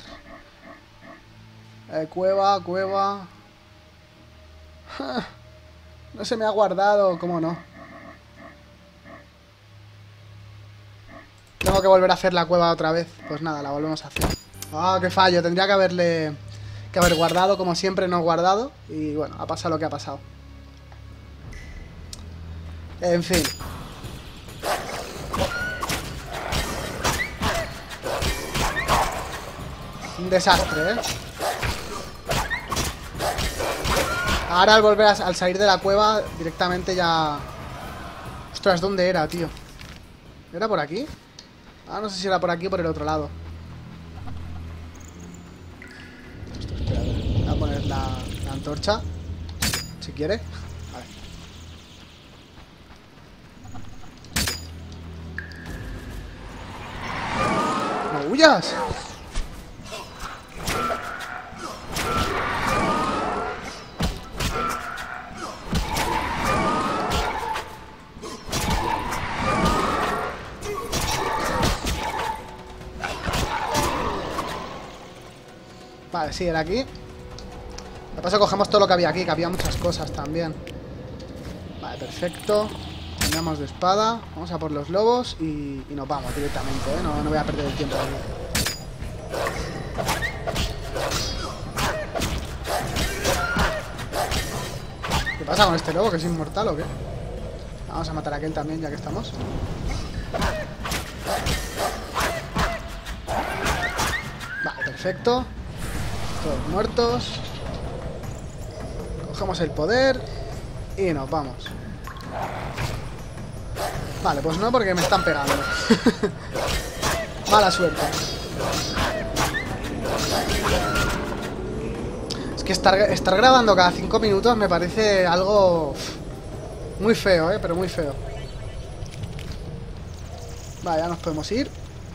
Eh, cueva, cueva. No se me ha guardado, ¿cómo no? Tengo que volver a hacer la cueva otra vez. Pues nada, la volvemos a hacer. Ah, qué fallo. Tendría que haberle... Que haber guardado, como siempre no he guardado. Y bueno, ha pasado lo que ha pasado. En fin. Un desastre, ¿eh? Ahora al volver a, al salir de la cueva directamente ya... Ostras, ¿dónde era, tío? ¿Era por aquí? Ah, no sé si era por aquí o por el otro lado. Ostras, espera, voy a poner la, la antorcha. Si quiere. Vale. ¡No huyas! Vale, sí, era aquí. De paso cogemos todo lo que había aquí, que había muchas cosas también. Vale, perfecto. Cambiamos de espada. Vamos a por los lobos y, y nos vamos directamente, ¿eh? No, no voy a perder el tiempo aquí. ¿Qué pasa con este lobo? ¿Que es inmortal o qué? Vamos a matar a aquel también, ya que estamos. Vale, perfecto. Todos muertos. Cogemos el poder y nos vamos. Vale, pues no, porque me están pegando. Mala suerte. Es que estar, estar grabando cada cinco minutos me parece algo muy feo, eh, pero muy feo. Vale, ya nos podemos ir.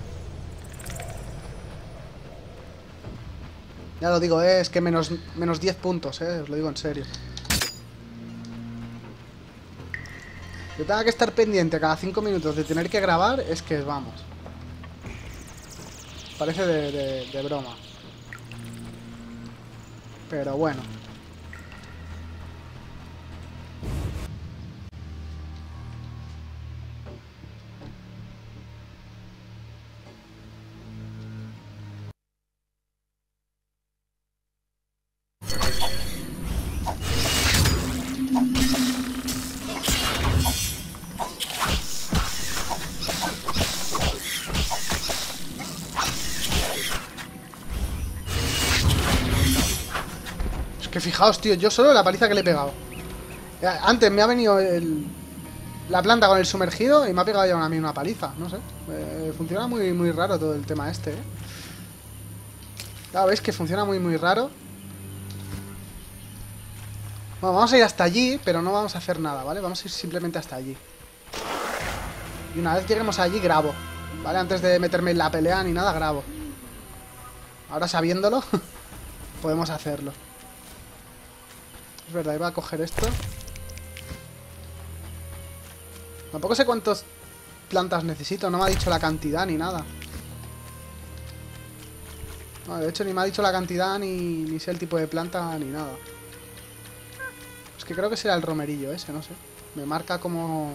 Ya lo digo, eh, es que menos, menos diez puntos, eh, os lo digo en serio. Yo tengo que estar pendiente cada cinco minutos de tener que grabar, es que vamos. Parece de, de, de broma. Pero bueno. Que fijaos, tío, yo solo la paliza que le he pegado. Antes me ha venido el, la planta con el sumergido y me ha pegado ya a mí una paliza. No sé. Eh, funciona muy, muy raro todo el tema este, ¿eh? Claro, veis que funciona muy, muy raro. Bueno, vamos a ir hasta allí, pero no vamos a hacer nada, ¿vale? Vamos a ir simplemente hasta allí. Y una vez lleguemos allí, grabo, ¿vale? Antes de meterme en la pelea ni nada, grabo. Ahora sabiéndolo, podemos hacerlo. Es verdad, iba a coger esto. Tampoco sé cuántas plantas necesito. No me ha dicho la cantidad ni nada. No, de hecho ni me ha dicho la cantidad ni, ni sé el tipo de planta ni nada. Es que creo que será el romerillo ese, no sé. Me marca como...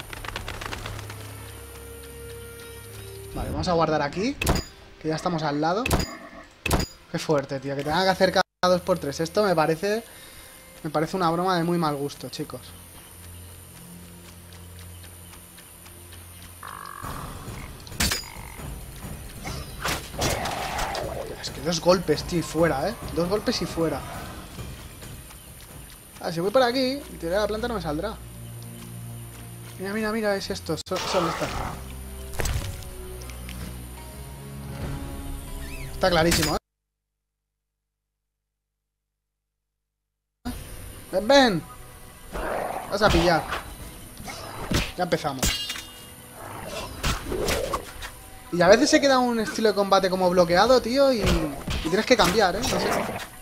Vale, vamos a guardar aquí, que ya estamos al lado. Qué fuerte, tío. Que tenga que hacer cada dos por tres. Esto me parece... Me parece una broma de muy mal gusto, chicos. Es que dos golpes, tío, y fuera, ¿eh? Dos golpes y fuera. Ah, si voy por aquí, tiré la planta no me saldrá. Mira, mira, mira, es esto. Son, son estas. Está clarísimo, ¿eh? ¡Ven, ven! Vas a pillar. Ya empezamos. Y a veces se queda un estilo de combate como bloqueado, tío, y... Y tienes que cambiar, ¿eh? No sé.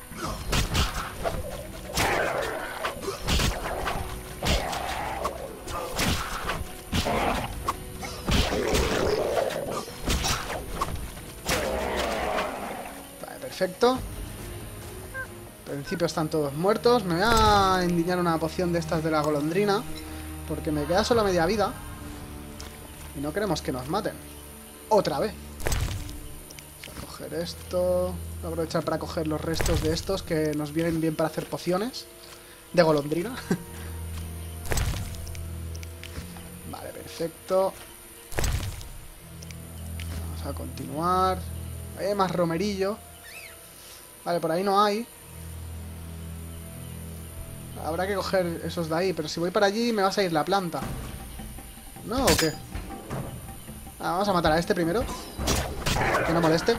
Vale, perfecto. En principio están todos muertos. Me voy a endiñar una poción de estas de la golondrina, porque me queda solo media vida. Y no queremos que nos maten. Otra vez. Vamos a coger esto. Voy a aprovechar para coger los restos de estos que nos vienen bien para hacer pociones de golondrina. Vale, perfecto. Vamos a continuar. Ahí hay más romerillo. Vale, por ahí no hay. Habrá que coger esos de ahí, pero si voy para allí me va a salir la planta. ¿No o qué? Ah, vamos a matar a este primero. Que no moleste.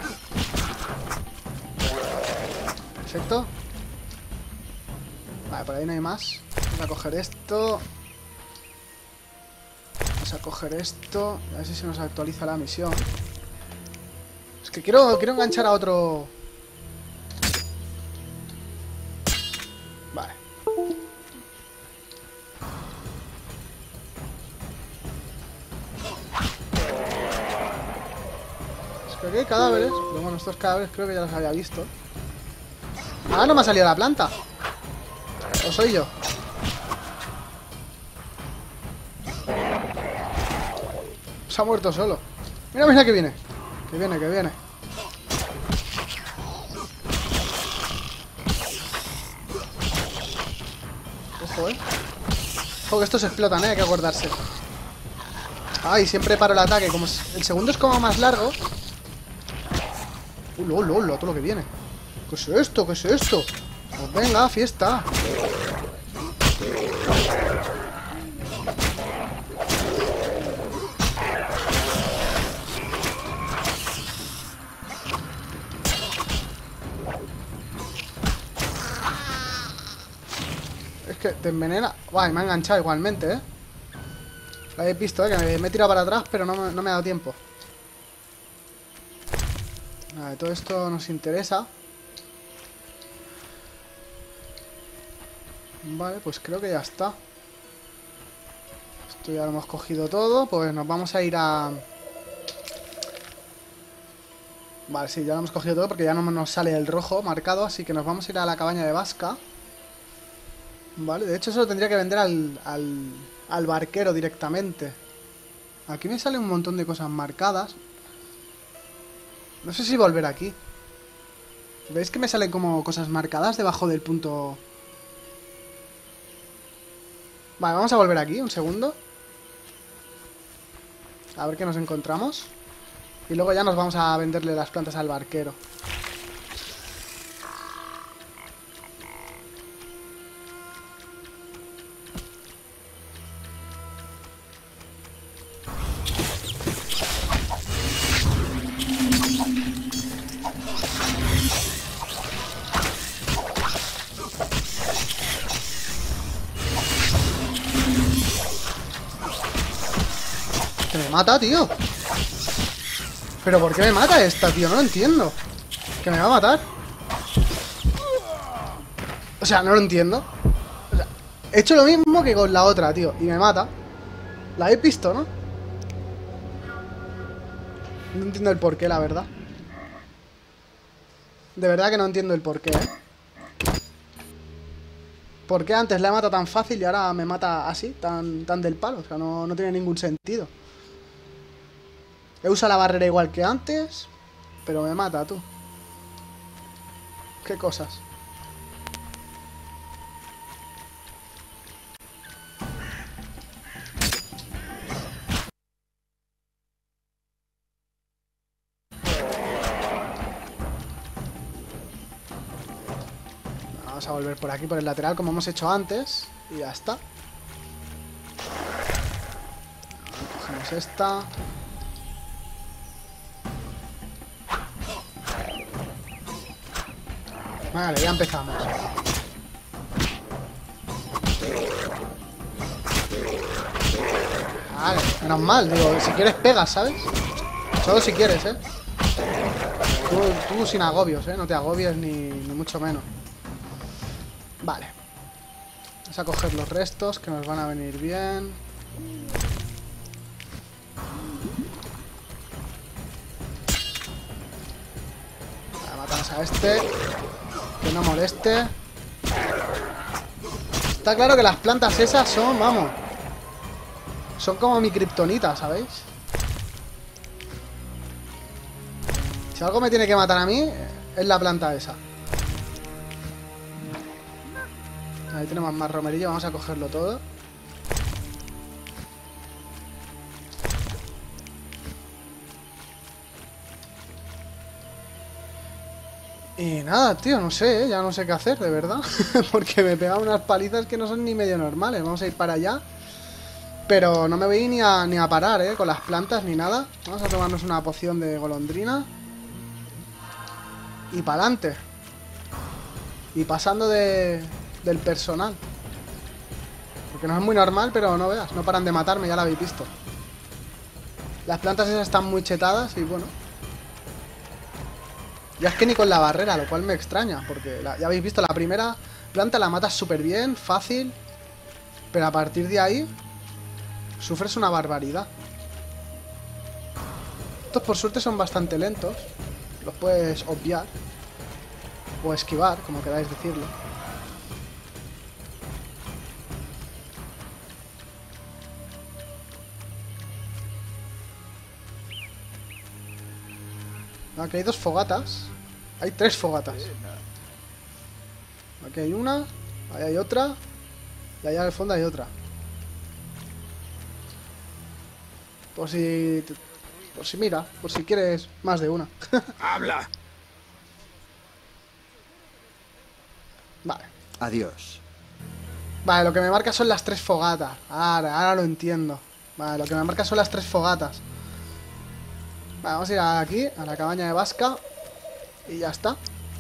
Perfecto. Vale, por ahí no hay más. Vamos a coger esto. Vamos a coger esto. A ver si se nos actualiza la misión. Es que quiero, quiero enganchar a otro... Vale. Creo que hay cadáveres, pero bueno, estos cadáveres creo que ya los había visto. Ah, no me ha salido la planta. ¿O soy yo? Se ha muerto solo. Mira, mira que viene. Que viene, que viene. Ojo, eh. Ojo, que estos explotan, eh. Hay que acordarse. Ay, siempre paro el ataque. Como el segundo es como más largo. ¡Uh, lol, lol! Todo lo que viene. ¿Qué es esto? ¿Qué es esto? Pues venga, fiesta. Es que te envenena. Guay, me ha enganchado igualmente, ¿eh? Lo habéis visto, ¿eh? Que me he tirado para atrás, pero no me, no me ha dado tiempo. Vale, todo esto nos interesa. Vale, pues creo que ya está. Esto ya lo hemos cogido todo. Pues nos vamos a ir a... Vale, sí, ya lo hemos cogido todo porque ya no nos sale el rojo marcado. Así que nos vamos a ir a la cabaña de Vasca. Vale, de hecho eso lo tendría que vender al, al, al barquero directamente. Aquí me sale un montón de cosas marcadas. No sé si volver aquí. ¿Veis que me salen como cosas marcadas debajo del punto? Vale, vamos a volver aquí, un segundo. A ver qué nos encontramos. Y luego ya nos vamos a venderle las plantas al barquero. Que me mata, tío. ¿Pero por qué me mata esta, tío? No lo entiendo. ¿Que me va a matar? O sea, no lo entiendo. O sea, he hecho lo mismo que con la otra, tío. Y me mata. La habéis visto, ¿no? No entiendo el porqué, la verdad. De verdad que no entiendo el porqué, ¿eh? ¿Por qué antes la he matado tan fácil y ahora me mata así, tan, tan del palo? O sea, no, no tiene ningún sentido. He usado la barrera igual que antes, pero me mata, tú. ¿Qué cosas? Vamos a volver por aquí, por el lateral, como hemos hecho antes. Y ya está. Cogemos esta. Vale, ya empezamos. Vale, menos mal, digo, si quieres pegas, ¿sabes? Solo si quieres, ¿eh? Tú, tú sin agobios, ¿eh? No te agobies ni, ni mucho menos. Vale. Vamos a coger los restos que nos van a venir bien. Vale, matamos a este. Que no moleste. Está claro que las plantas esas son, vamos, son como mi kriptonita, ¿sabéis? Si algo me tiene que matar a mí, es la planta esa. Ahí tenemos más romerillo, vamos a cogerlo todo. Y nada, tío, no sé, ¿eh? Ya no sé qué hacer, de verdad. Porque me pegan unas palizas que no son ni medio normales. Vamos a ir para allá. Pero no me voy ni a, ni a parar, ¿eh? Con las plantas ni nada. Vamos a tomarnos una poción de golondrina. Y para adelante. Y pasando de, del personal. Porque no es muy normal, pero no veas. No paran de matarme, ya lo habéis visto. Las plantas esas están muy chetadas y bueno. Ya es que ni con la barrera, lo cual me extraña. Porque la, ya habéis visto, la primera planta la matas súper bien, fácil. Pero a partir de ahí sufres una barbaridad. Estos por suerte son bastante lentos. Los puedes obviar. O esquivar, como queráis decirlo. Aquí hay dos fogatas. Hay tres fogatas. Aquí hay una. Ahí hay otra. Y allá al fondo hay otra. Por si... Por si mira. Por si quieres más de una. ¡Habla! Vale. Adiós. Vale, lo que me marca son las tres fogatas. Ahora, ahora lo entiendo. Vale, lo que me marca son las tres fogatas. Vale, vamos a ir aquí, a la cabaña de Vasca. Y ya está.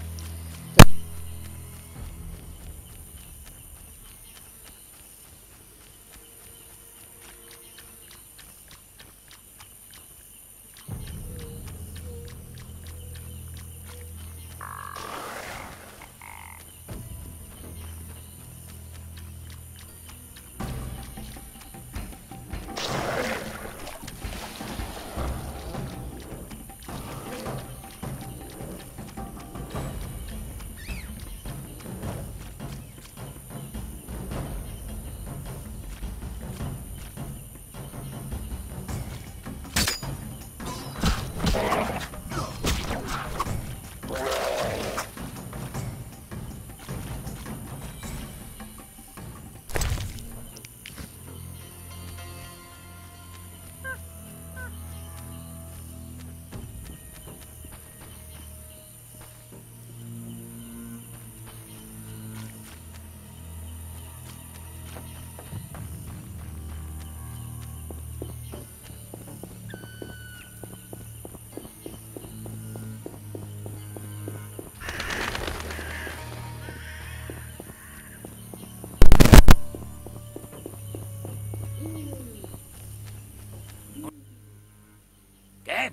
¿Qué?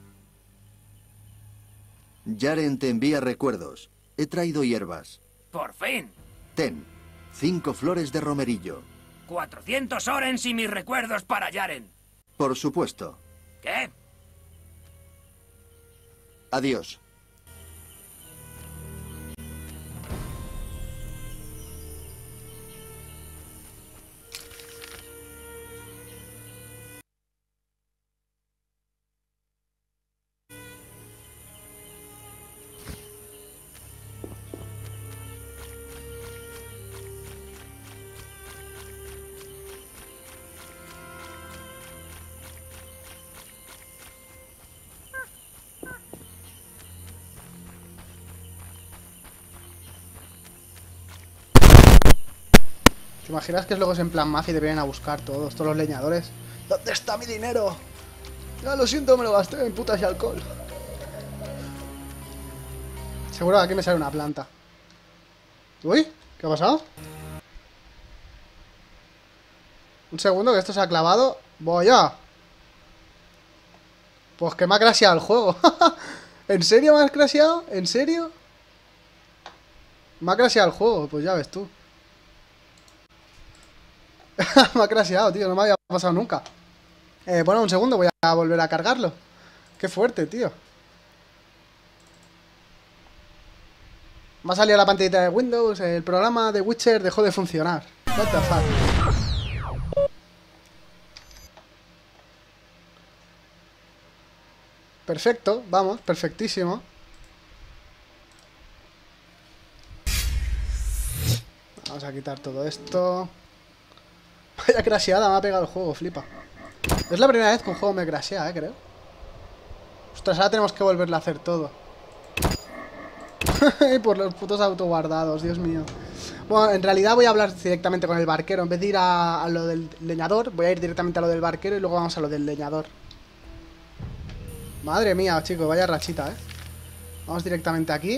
Yaren te envía recuerdos. He traído hierbas. ¡Por fin! Ten. Cinco flores de romerillo. cuatrocientos orens y mis recuerdos para Yaren. Por supuesto. ¿Qué? Adiós. ¿Te imaginas que luego es en plan mafia y te vienen a buscar todos, todos los leñadores? ¿Dónde está mi dinero? Ya lo siento, me lo gasté en putas y alcohol. Seguro que aquí me sale una planta. Uy, ¿qué ha pasado? Un segundo, que esto se ha clavado. Voy ya. Pues que me ha crasheado el juego. ¿En serio me has crasheado? ¿En serio? Me ha crasheado el juego, pues ya ves tú. Me ha crasheado, tío, no me había pasado nunca. Eh, bueno, un segundo, voy a volver a cargarlo. Qué fuerte, tío. Me ha salido la pantallita de Windows, el programa de Witcher dejó de funcionar. What the fuck. Perfecto, vamos, perfectísimo. Vamos a quitar todo esto. Vaya crasheada, me ha pegado el juego, flipa. Es la primera vez que un juego me crashea, eh, creo. Ostras, ahora tenemos que volverle a hacer todo. Por los putos autoguardados, Dios mío. Bueno, en realidad voy a hablar directamente con el barquero. En vez de ir a, a lo del leñador, voy a ir directamente a lo del barquero y luego vamos a lo del leñador. Madre mía, chicos, vaya rachita, eh. Vamos directamente aquí.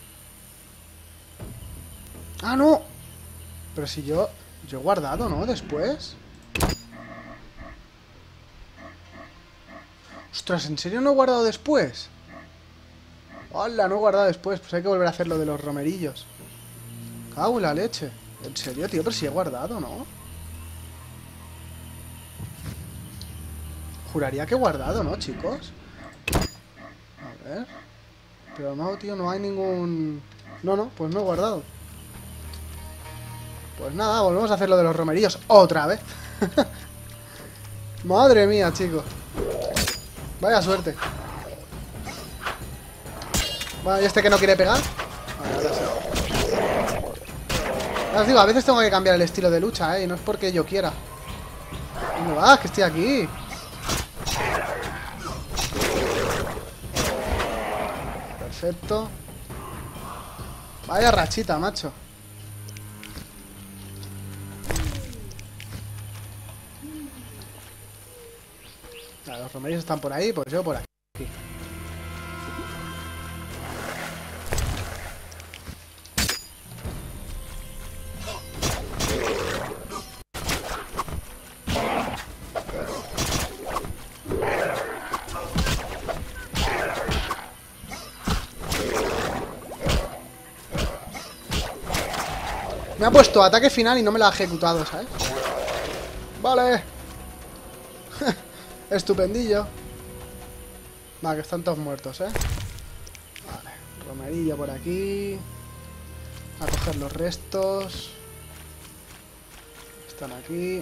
¡Ah, no! Pero si yo... Yo he guardado, ¿no? Después. Ostras, ¿en serio no he guardado después? ¡Hola! No he guardado después. Pues hay que volver a hacer lo de los romerillos. ¡Cago en la leche! ¿En serio, tío? Pero si he guardado, ¿no? Juraría que he guardado, ¿no, chicos? A ver... Pero no, tío, no hay ningún... No, no, pues no he guardado. Pues nada, volvemos a hacer lo de los romerillos otra vez. Madre mía, chicos. Vaya suerte. Bueno, ¿y este que no quiere pegar? Vale, ahora sí. Ya os digo, a veces tengo que cambiar el estilo de lucha, ¿eh? Y no es porque yo quiera. ¿Dónde vas? Que estoy aquí. Perfecto. Vaya rachita, macho. Vale, los romerillos están por ahí, pues yo por aquí. Me ha puesto ataque final y no me lo ha ejecutado, ¿sabes? Vale. Estupendillo. Vale, que están todos muertos, ¿eh? Vale, romerillo por aquí. A coger los restos. Están aquí.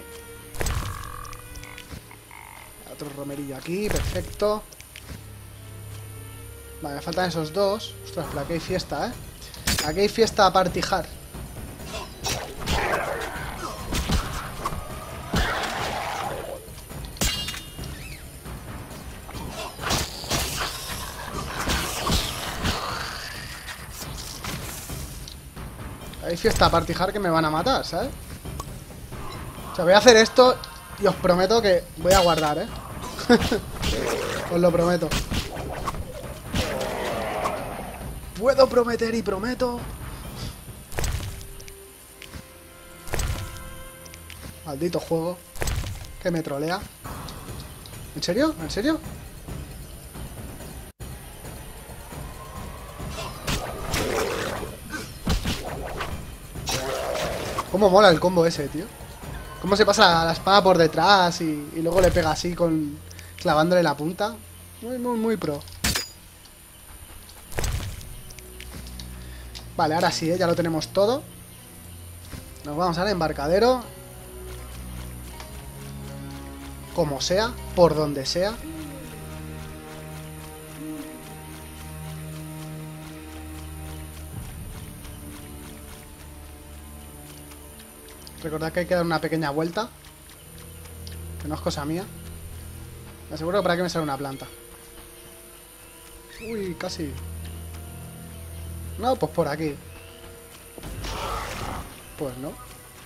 Otro romerillo aquí, perfecto. Vale, me faltan esos dos. Ostras, pero aquí hay fiesta, ¿eh? Aquí hay fiesta a partijar. Hay fiesta a partijar que me van a matar, ¿sabes? O sea, voy a hacer esto y os prometo que voy a guardar, ¿eh? Os lo prometo. Puedo prometer y prometo. Maldito juego. Que me trolea. ¿En serio? ¿En serio? Cómo mola el combo ese, tío. Cómo se pasa la espada por detrás y, y luego le pega así con... clavándole la punta. Muy, muy, muy pro. Vale, ahora sí, ¿eh? Ya lo tenemos todo. Nos vamos al embarcadero. Como sea, por donde sea. Recordad que hay que dar una pequeña vuelta. Que no es cosa mía. Me aseguro que para qué me sale una planta. Uy, casi. No, pues por aquí. Pues no.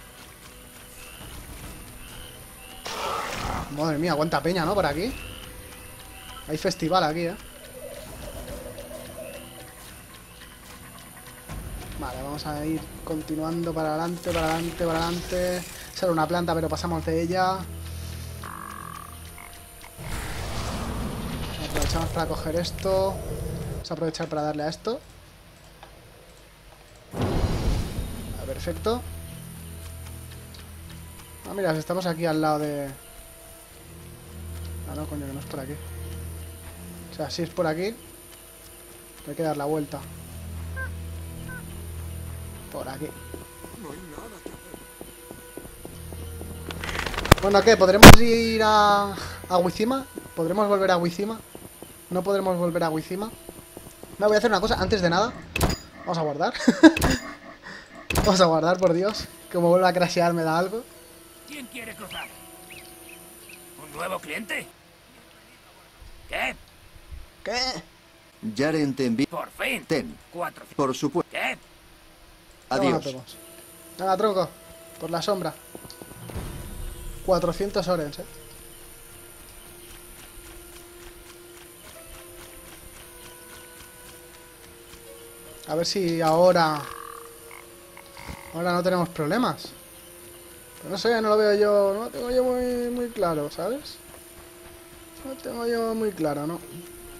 Madre mía, cuánta peña, ¿no? Por aquí. Hay festival aquí, ¿eh? Vale, vamos a ir continuando para adelante, para adelante, para adelante. Sale una planta, pero pasamos de ella. Aprovechamos para coger esto. Vamos a aprovechar para darle a esto. Ah, perfecto. Ah, mira, estamos aquí al lado de... Ah, no, coño, que no es por aquí. O sea, si es por aquí, hay que dar la vuelta. Por aquí. Bueno, ¿qué? ¿Podremos ir a... a Wizima? ¿Podremos volver a Wizima? No podremos volver a Wizima. Me voy a hacer una cosa, antes de nada. Vamos a guardar. Vamos a guardar, por Dios. Como vuelva a crashear me da algo. ¿Quién quiere cruzar? ¿Un nuevo cliente? ¿Qué? ¿Qué? Yaren te envía... Por fin. Ten. Cuatro. Por supuesto. ¿Qué? Adiós. Hacemos? Venga, tronco. Por la sombra. cuatrocientos orens, eh. A ver si ahora... Ahora no tenemos problemas. Pero no sé, no lo veo yo... No lo tengo yo muy, muy claro, ¿sabes? No lo tengo yo muy claro, ¿no?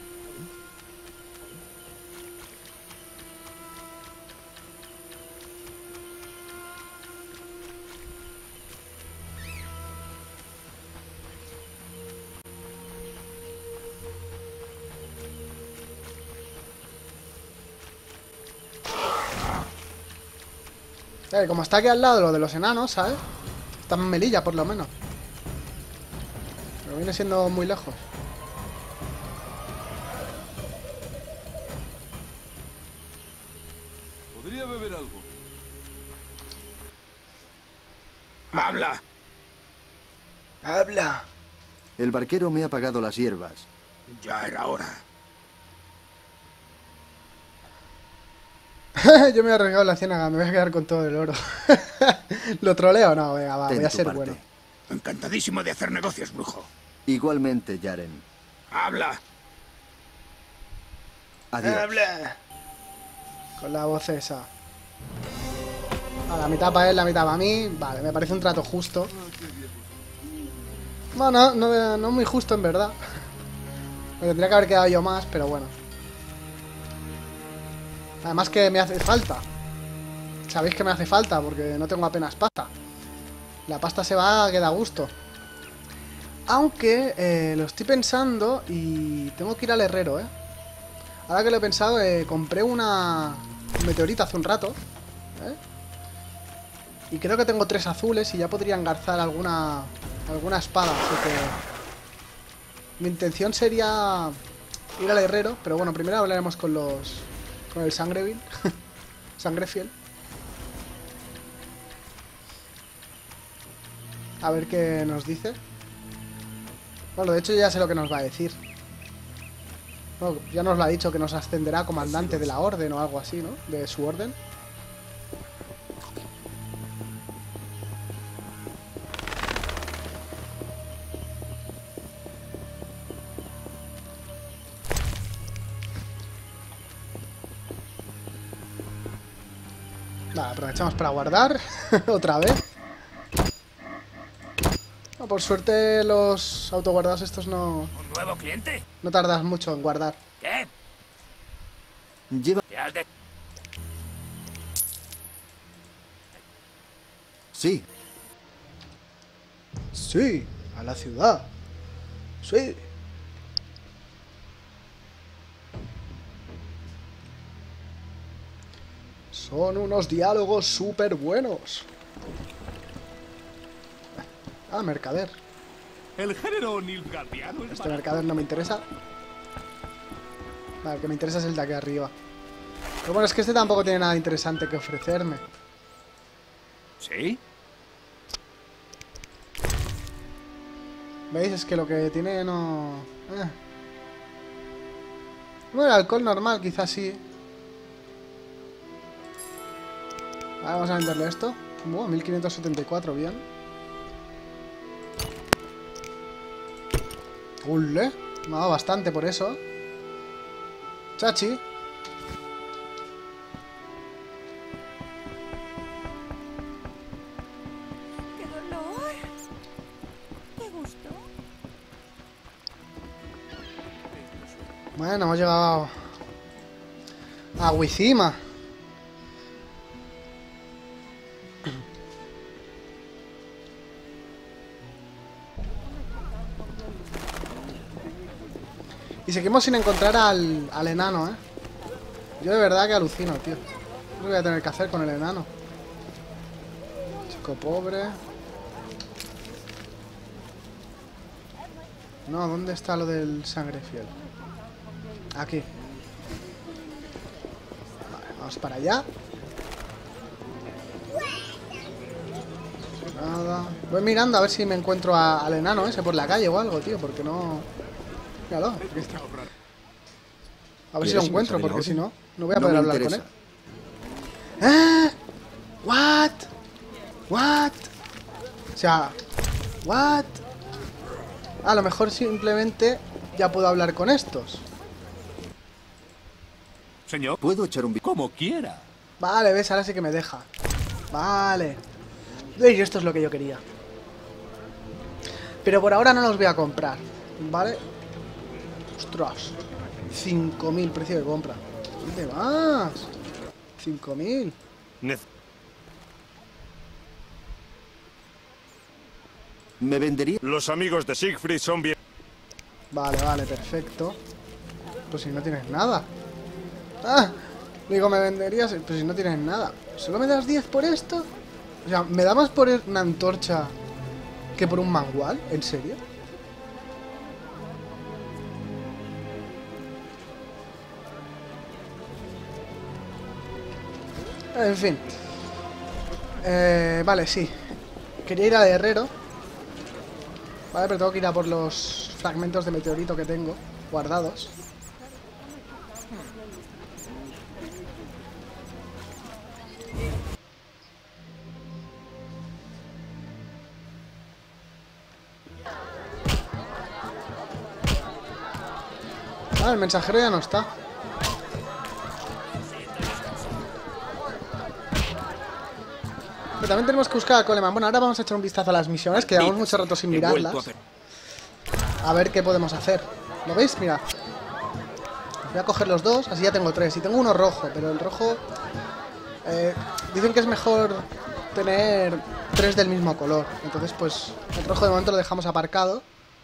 Eh, como está aquí al lado lo de los enanos, ¿sabes? Está en Melilla, por lo menos. Pero viene siendo muy lejos. ¿Podría beber algo? ¡Habla! ¡Habla! El barquero me ha pagado las hierbas. Ya era hora. Yo me he arriesgado en la ciénaga, me voy a quedar con todo el oro. ¿Lo troleo? No, venga, va, Ten voy a tu ser parte. bueno. Encantadísimo de hacer negocios, brujo. Igualmente, Yaren. ¡Habla! Adiós. ¡Habla! Con la voz esa. Ah, la mitad para él, la mitad para mí. Vale, me parece un trato justo. Bueno, no, no muy justo en verdad. Me tendría que haber quedado yo más, pero bueno. Además que me hace falta. Sabéis que me hace falta porque no tengo apenas pasta. La pasta se va, que da gusto. Aunque eh, lo estoy pensando y tengo que ir al herrero, ¿eh? Ahora que lo he pensado, eh, compré una un meteorito hace un rato, ¿eh? Y creo que tengo tres azules y ya podría engarzar alguna alguna espada, así que mi intención sería ir al herrero, pero bueno, primero hablaremos con los con el Sangreville, Sangrefiel. A ver qué nos dice. Bueno, de hecho ya sé lo que nos va a decir. Bueno, ya nos lo ha dicho, que nos ascenderá a comandante de la orden o algo así, ¿no? De su orden. Vale, aprovechamos para guardar otra vez. No, por suerte los autoguardados estos no, ¿Un nuevo cliente? no tardas mucho en guardar. ¿Qué? Lleva... ¿Te has de... Sí. Sí, a la ciudad. Sí. Son unos diálogos súper buenos. Ah, mercader. El género nilfgaardiano es Este mercader no me interesa. Vale, el que me interesa es el de aquí arriba. Pero bueno, es que este tampoco tiene nada interesante que ofrecerme. ¿Sí? ¿Veis? Es que lo que tiene no... Eh. Bueno, el alcohol normal quizás sí. Vale, vamos a venderle esto. Buah, mil quinientos setenta y cuatro, bien. ¡Ule! Me ha dado bastante por eso. Chachi. ¡Qué dolor! ¡Qué gusto! Bueno, hemos llegado A Wizima. Y seguimos sin encontrar al, al enano, ¿eh? Yo de verdad que alucino, tío. ¿Qué voy a tener que hacer con el enano? Chico pobre. No, ¿dónde está lo del sangre fiel? Aquí. Vale, vamos para allá. Nada. Voy mirando a ver si me encuentro a, al enano ese por la calle o algo, tío, porque no... Míralo. A ver si lo encuentro, porque si no, no voy a poder hablar con él. ¿Eh? ¿What? ¿What? O sea, ¿what? A lo mejor simplemente ya puedo hablar con estos. Señor, ¿Puedo echar un vistazo? como quiera. Vale, ves, ahora sí que me deja. Vale. Y esto es lo que yo quería. Pero por ahora no los voy a comprar, ¿vale? Ostras. cinco mil precio de compra. ¿Dónde vas? cinco mil. Nec- Me vendería... Los amigos de Siegfried son bien... Vale, vale, perfecto. Pues si no tienes nada. Ah, digo, me venderías, pero si no tienes nada. ¿Solo me das diez por esto? O sea, ¿me da más por una antorcha que por un mangual? ¿En serio? En fin. Eh, vale, sí. Quería ir al herrero. Vale, pero tengo que ir a por los fragmentos de meteorito que tengo guardados. Ah, el mensajero ya no está. Pero también tenemos que buscar a Coleman. Bueno, ahora vamos a echar un vistazo a las misiones, que llevamos mucho rato sin mirarlas. A ver qué podemos hacer. ¿Lo veis? Mira. Voy a coger los dos, así ya tengo tres. Y tengo uno rojo, pero el rojo... Eh, dicen que es mejor tener tres del mismo color. Entonces, pues, el rojo de momento lo dejamos aparcado.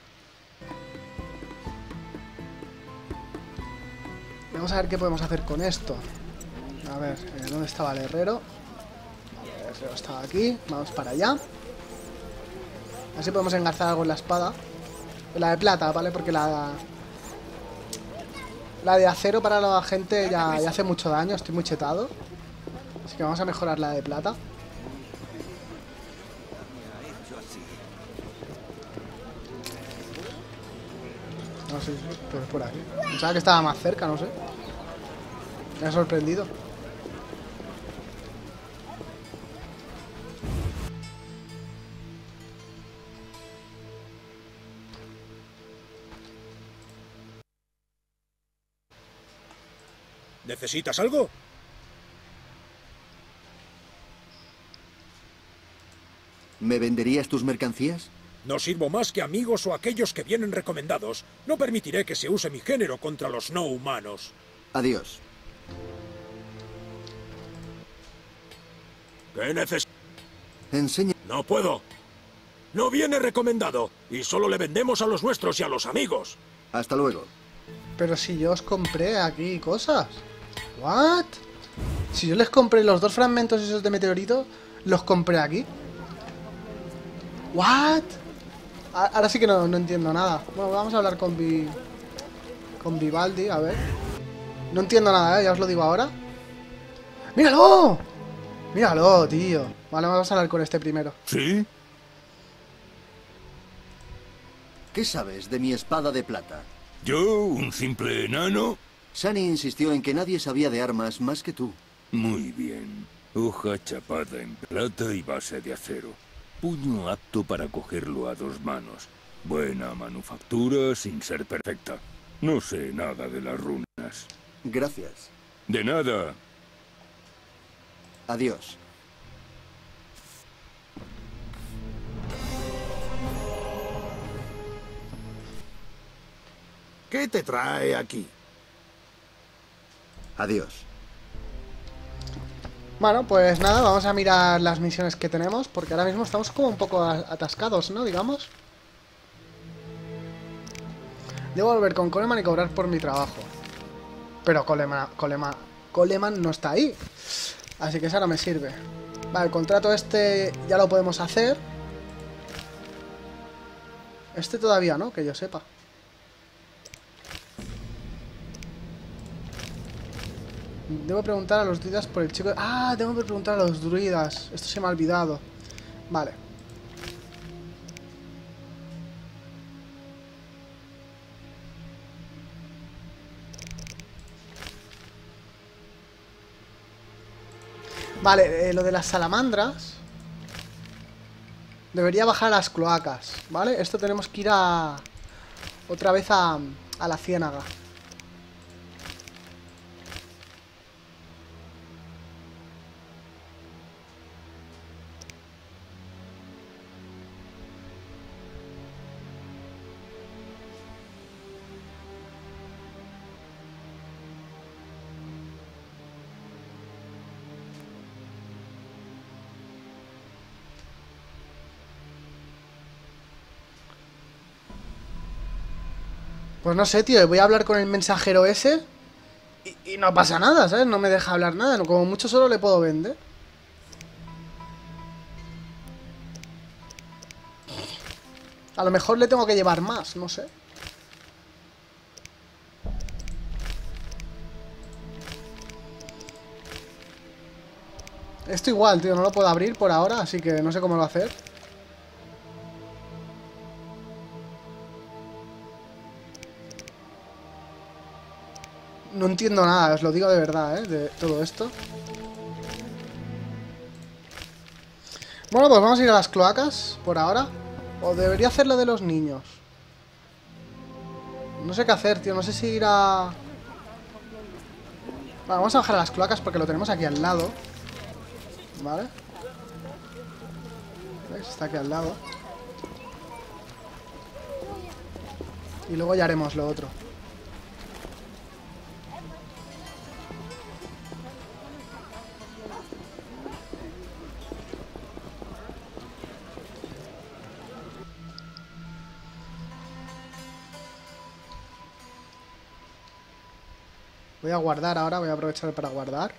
Vamos a ver qué podemos hacer con esto. A ver, eh, ¿dónde estaba el herrero? El herrero estaba aquí. Vamos para allá. Así podemos engarzar algo en la espada. La de plata, ¿vale? Porque la... La de acero para la gente ya, ya hace mucho daño. Estoy muy chetado. Así que vamos a mejorar la de plata. No sé, pues por aquí. Pensaba que estaba más cerca, no sé. Me ha sorprendido. ¿Necesitas algo? ¿Me venderías tus mercancías? No sirvo más que amigos o aquellos que vienen recomendados. No permitiré que se use mi género contra los no humanos. Adiós. ¿Qué necesitas? Enseña... No puedo. No viene recomendado. Y solo le vendemos a los nuestros y a los amigos. Hasta luego. Pero si yo os compré aquí cosas. ¿What? Si yo les compré los dos fragmentos esos de meteorito, los compré aquí. ¿What? Ahora sí que no, no entiendo nada. Bueno, vamos a hablar con Vi... Con Vivaldi, a ver. No entiendo nada, ¿eh? Ya os lo digo ahora. ¡Míralo! ¡Míralo, tío! Vale, vamos a hablar con este primero. ¿Sí? ¿Qué sabes de mi espada de plata? ¿Yo, un simple enano? Sani insistió en que nadie sabía de armas más que tú. Muy bien. Hoja chapada en plata y base de acero. Puño apto para cogerlo a dos manos. Buena manufactura sin ser perfecta. No sé nada de las runas. Gracias. De nada. Adiós. ¿Qué te trae aquí? Adiós. Bueno, pues nada, vamos a mirar las misiones que tenemos, porque ahora mismo estamos como un poco atascados, ¿no? Digamos. Debo volver con Coleman y cobrar por mi trabajo. Pero Coleman, Coleman, Coleman no está ahí. Así que eso no me sirve. Vale, el contrato este ya lo podemos hacer. Este todavía no, que yo sepa. Debo preguntar a los druidas por el chico... Ah, debo preguntar a los druidas. Esto se me ha olvidado. Vale. Vale, eh, lo de las salamandras... Debería bajar a las cloacas, ¿vale? Esto tenemos que ir a... Otra vez a, a la ciénaga. Pues no sé, tío, voy a hablar con el mensajero ese y, y no pasa nada, ¿sabes? No me deja hablar nada, como mucho solo le puedo vender. A lo mejor le tengo que llevar más, no sé. Esto igual, tío, no lo puedo abrir por ahora, así que no sé cómo lo va a hacer. No entiendo nada, os lo digo de verdad, ¿eh? De todo esto. Bueno, pues vamos a ir a las cloacas, por ahora. O debería hacer lo de los niños. No sé qué hacer, tío. No sé si ir a... Vale, vamos a bajar a las cloacas porque lo tenemos aquí al lado. Vale. ¿Ves? Está aquí al lado. Y luego ya haremos lo otro. Voy a guardar ahora, voy a aprovechar para guardar.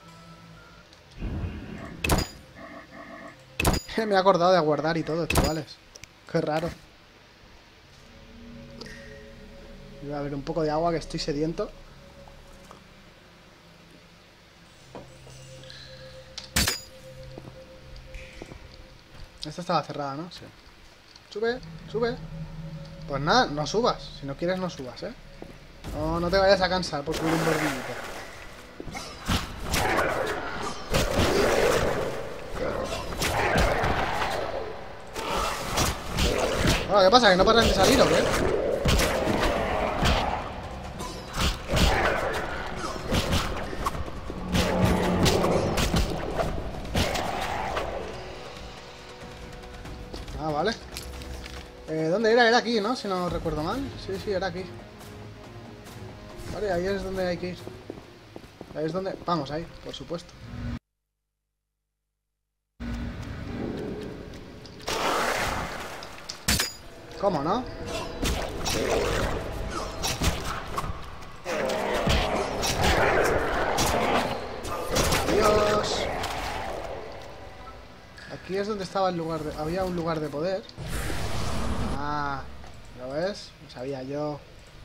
Me he acordado de guardar y todo, chavales. Qué raro. Voy a beber un poco de agua que estoy sediento. Esta estaba cerrada, ¿no? Sí. Sube, sube. Pues nada, no subas. Si no quieres, no subas, ¿eh? No, no te vayas a cansar por subir un bordillito. Bueno, ¿qué pasa? ¿Que no paran de salir o qué? Ah, vale. Eh, ¿Dónde era? Era aquí, ¿no? Si no recuerdo mal. Sí, sí, era aquí. Vale, ahí es donde hay que ir. Ahí es donde... Vamos, ahí, por supuesto. ¿Cómo no? Adiós. Aquí es donde estaba el lugar de... Había un lugar de poder. Ah, ¿lo ves? Lo sabía yo.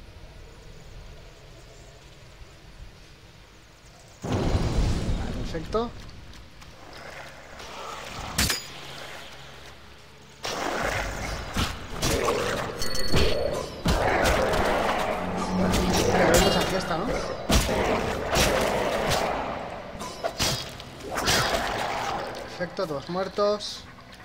Perfecto. Hay mucha fiesta, ¿no? Perfecto, todos muertos.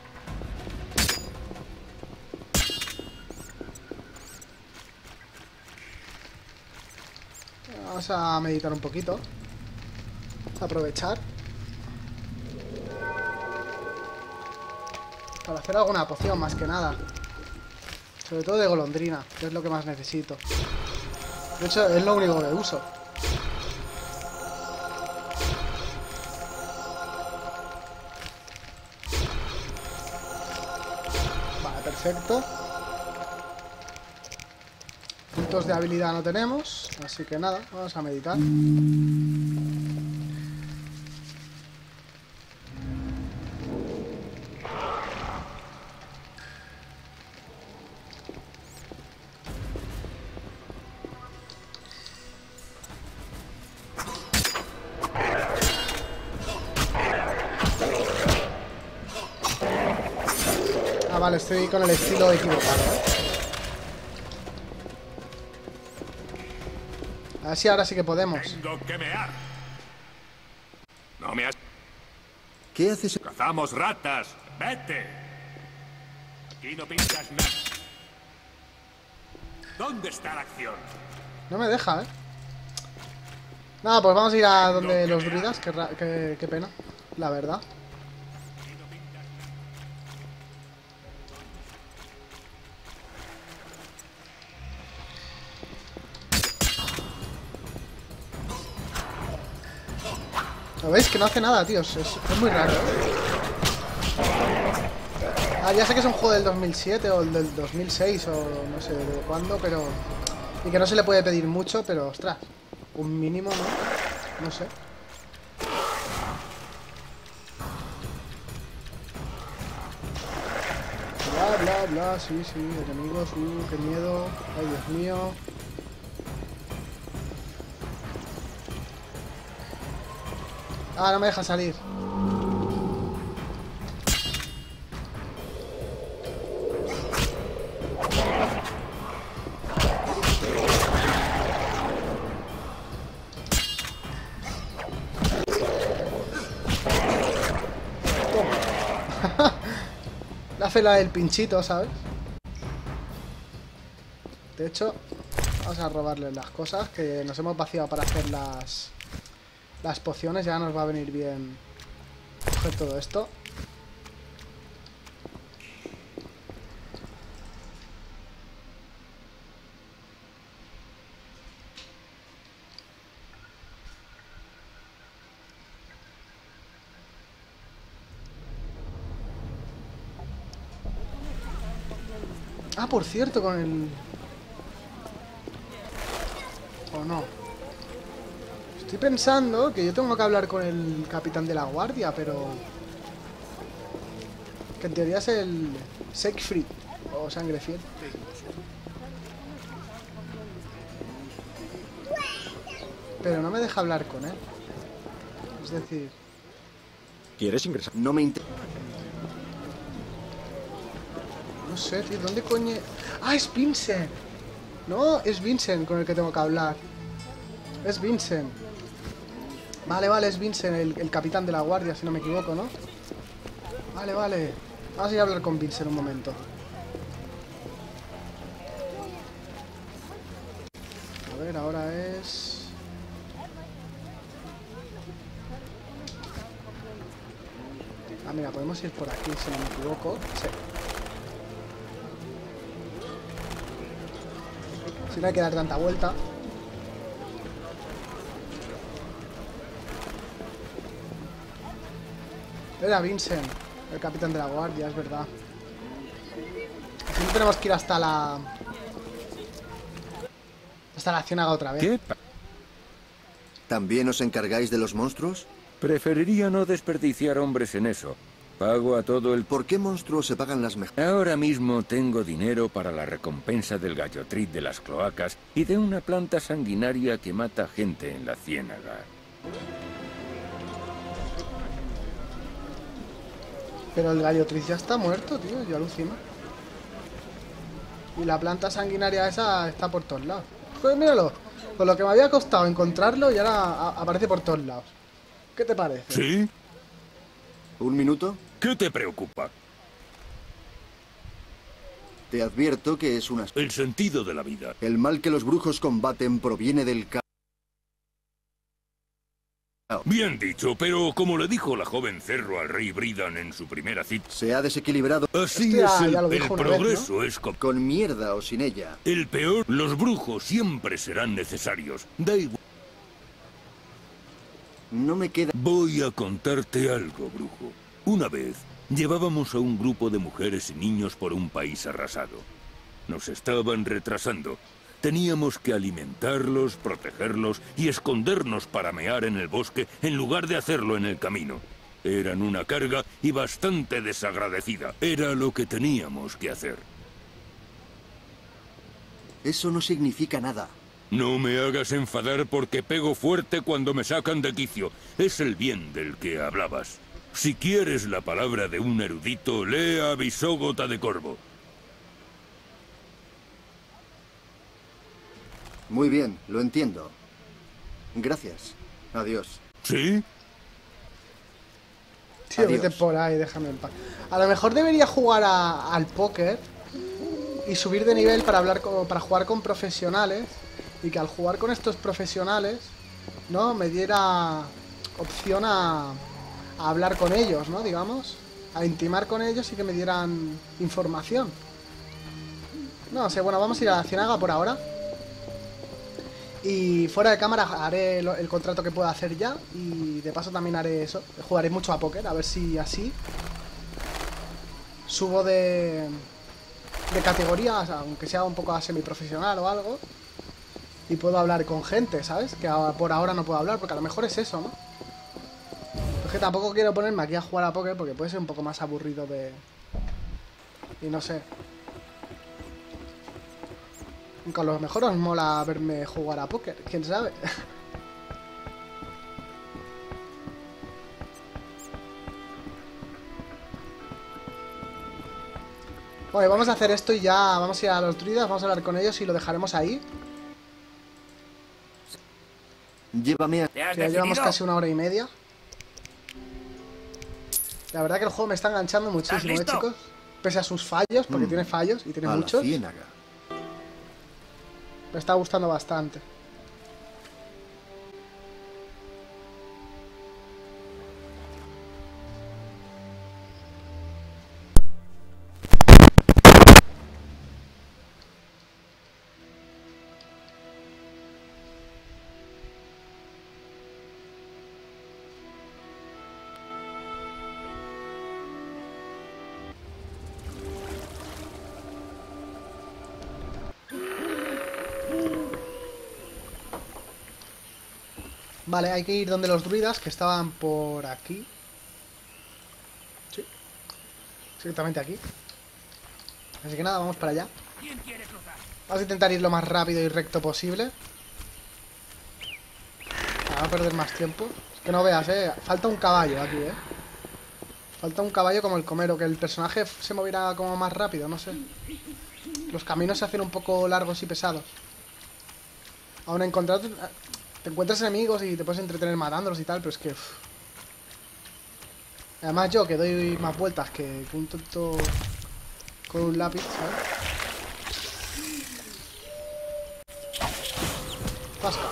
Vamos a meditar un poquito. Aprovechar para hacer alguna poción, más que nada. Sobre todo de golondrina, que es lo que más necesito. De hecho, es lo único que uso. Perfecto. Puntos de habilidad no tenemos, así que nada, vamos a meditar. Ah, vale, estoy con el estilo equivocado, ¿eh? A ver si ahora sí que podemos. Tengo que mear. No me has... ¿Qué haces? Cazamos ratas. Vete. Aquí no pintas nada. ¿Dónde está la acción? No me deja, ¿eh? Nada, pues vamos a ir a donde los druidas. Qué, ra- qué, qué pena, la verdad. ¿Lo veis? Que no hace nada, tíos. Es, es muy raro, ¿eh? Ah, ya sé que es un juego del dos mil siete o del dos mil seis o no sé de cuándo, pero... Y que no se le puede pedir mucho, pero ostras. Un mínimo, ¿no? No sé. Bla, bla, bla. Sí, sí. Enemigos. Uh, qué miedo. Ay, Dios mío. Ah, no me deja salir. Le hace la del pinchito, ¿sabes? De hecho, vamos a robarle las cosas que nos hemos vaciado para hacer las... Las pociones, ya nos va a venir bien coger todo esto. Ah, por cierto, con el... ¿O no? Estoy pensando que yo tengo que hablar con el capitán de la guardia, pero... Que en teoría es el... Siegfried, o Sangre Fiel. Pero no me deja hablar con él. Es decir... ¿Quieres ingresar? No me interesa. No sé, tío, ¿dónde coño...? ¡Ah, es Vincent! No, es Vincent con el que tengo que hablar. Es Vincent. Vale, vale, es Vincent, el, el capitán de la guardia, si no me equivoco, ¿no? Vale, vale. Vamos a ir a hablar con Vincent un momento. A ver, ahora es... Ah, mira, podemos ir por aquí, si no me equivoco. Sí. Si no hay que dar tanta vuelta. Era Vincent, el capitán de la guardia, es verdad. Así no tenemos que ir hasta la... Hasta la ciénaga otra vez. ¿Qué? ¿También os encargáis de los monstruos? Preferiría no desperdiciar hombres en eso. Pago a todo el... ¿Por qué monstruos se pagan las mejores? Ahora mismo tengo dinero para la recompensa del gallotrit de las cloacas y de una planta sanguinaria que mata gente en la ciénaga. Pero el gallotriz ya está muerto, tío, yo alucino. Y la planta sanguinaria esa está por todos lados. Joder, míralo. Con lo que me había costado encontrarlo y ahora a- aparece por todos lados. ¿Qué te parece? ¿Sí? ¿Un minuto? ¿Qué te preocupa? Te advierto que es una... El sentido de la vida. El mal que los brujos combaten proviene del caos. Bien dicho, pero como le dijo la joven Cerro al rey Bridan en su primera cita... Se ha desequilibrado Así Hostia, es, el, ya lo el dijo una vez, progreso ¿no? es... co- con mierda o sin ella. El peor, los brujos siempre serán necesarios. Da igual. No me queda... Voy a contarte algo, brujo. Una vez, Llevábamos a un grupo de mujeres y niños por un país arrasado. Nos estaban retrasando. Teníamos que alimentarlos, protegerlos y escondernos para mear en el bosque en lugar de hacerlo en el camino. Eran una carga y bastante desagradecida. Era lo que teníamos que hacer. Eso no significa nada. No me hagas enfadar porque pego fuerte cuando me sacan de quicio. Es el bien del que hablabas. Si quieres la palabra de un erudito, lee a Bisógota de Corvo. Muy bien, lo entiendo. Gracias. Adiós. ¿Sí? Tío, vete por ahí, déjame en paz. A lo mejor debería jugar a- al póker y subir de nivel para hablar con, para jugar con profesionales, y que al jugar con estos profesionales, ¿no?, me diera opción a, a hablar con ellos, ¿no?, digamos, a intimar con ellos y que me dieran información. No sé, bueno, vamos a ir a la ciénaga por ahora. Y fuera de cámara haré lo- el contrato que pueda hacer ya. Y de paso también haré eso. Jugaré mucho a póker, a ver si así subo de, de categoría, o sea, aunque sea un poco a semiprofesional o algo. Y puedo hablar con gente, ¿sabes? Que a- por ahora no puedo hablar, porque a lo mejor es eso, ¿no? Es que tampoco quiero ponerme aquí a jugar a póker porque puede ser un poco más aburrido de... Y no sé. Aunque a lo mejor os mola verme jugar a póker, quién sabe. Oye, vamos a hacer esto y ya vamos a ir a los druidas, vamos a hablar con ellos y lo dejaremos ahí. Llévame a... Que ya llevamos casi una hora y media. La verdad que el juego me está enganchando muchísimo, ¿eh, chicos? Pese a sus fallos, porque Mm. tiene fallos y tiene a la muchos. ciénaga. Me está gustando bastante. Vale, hay que ir donde los druidas, que estaban por aquí. Sí. Exactamente aquí. Así que nada, vamos para allá. Vamos a intentar ir lo más rápido y recto posible. Para no perder más tiempo. Es que no veas, eh. Falta un caballo aquí, eh. Falta un caballo como el comero. Que el personaje se moviera como más rápido, no sé. Los caminos se hacen un poco largos y pesados. Aún encontrar... Te encuentras enemigos y te puedes entretener matándolos y tal, pero es que... Uff. Además yo, que doy más vueltas que un tonto con un lápiz, ¿sabes? Pasca.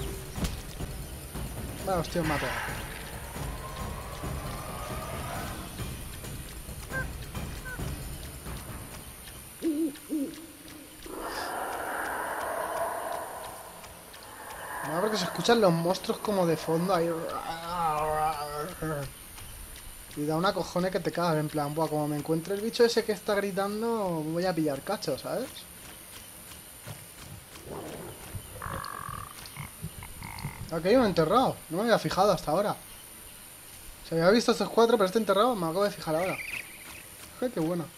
Vale, hostia, os mato. No, porque se escuchan los monstruos como de fondo ahí. Y da una cojones que te cagas, en plan, buah, como me encuentre el bicho ese que está gritando, voy a pillar cacho, ¿sabes? Aquí hay uno enterrado, no me había fijado hasta ahora. Se había visto estos cuatro, pero este enterrado me acabo de fijar ahora. Joder, qué bueno.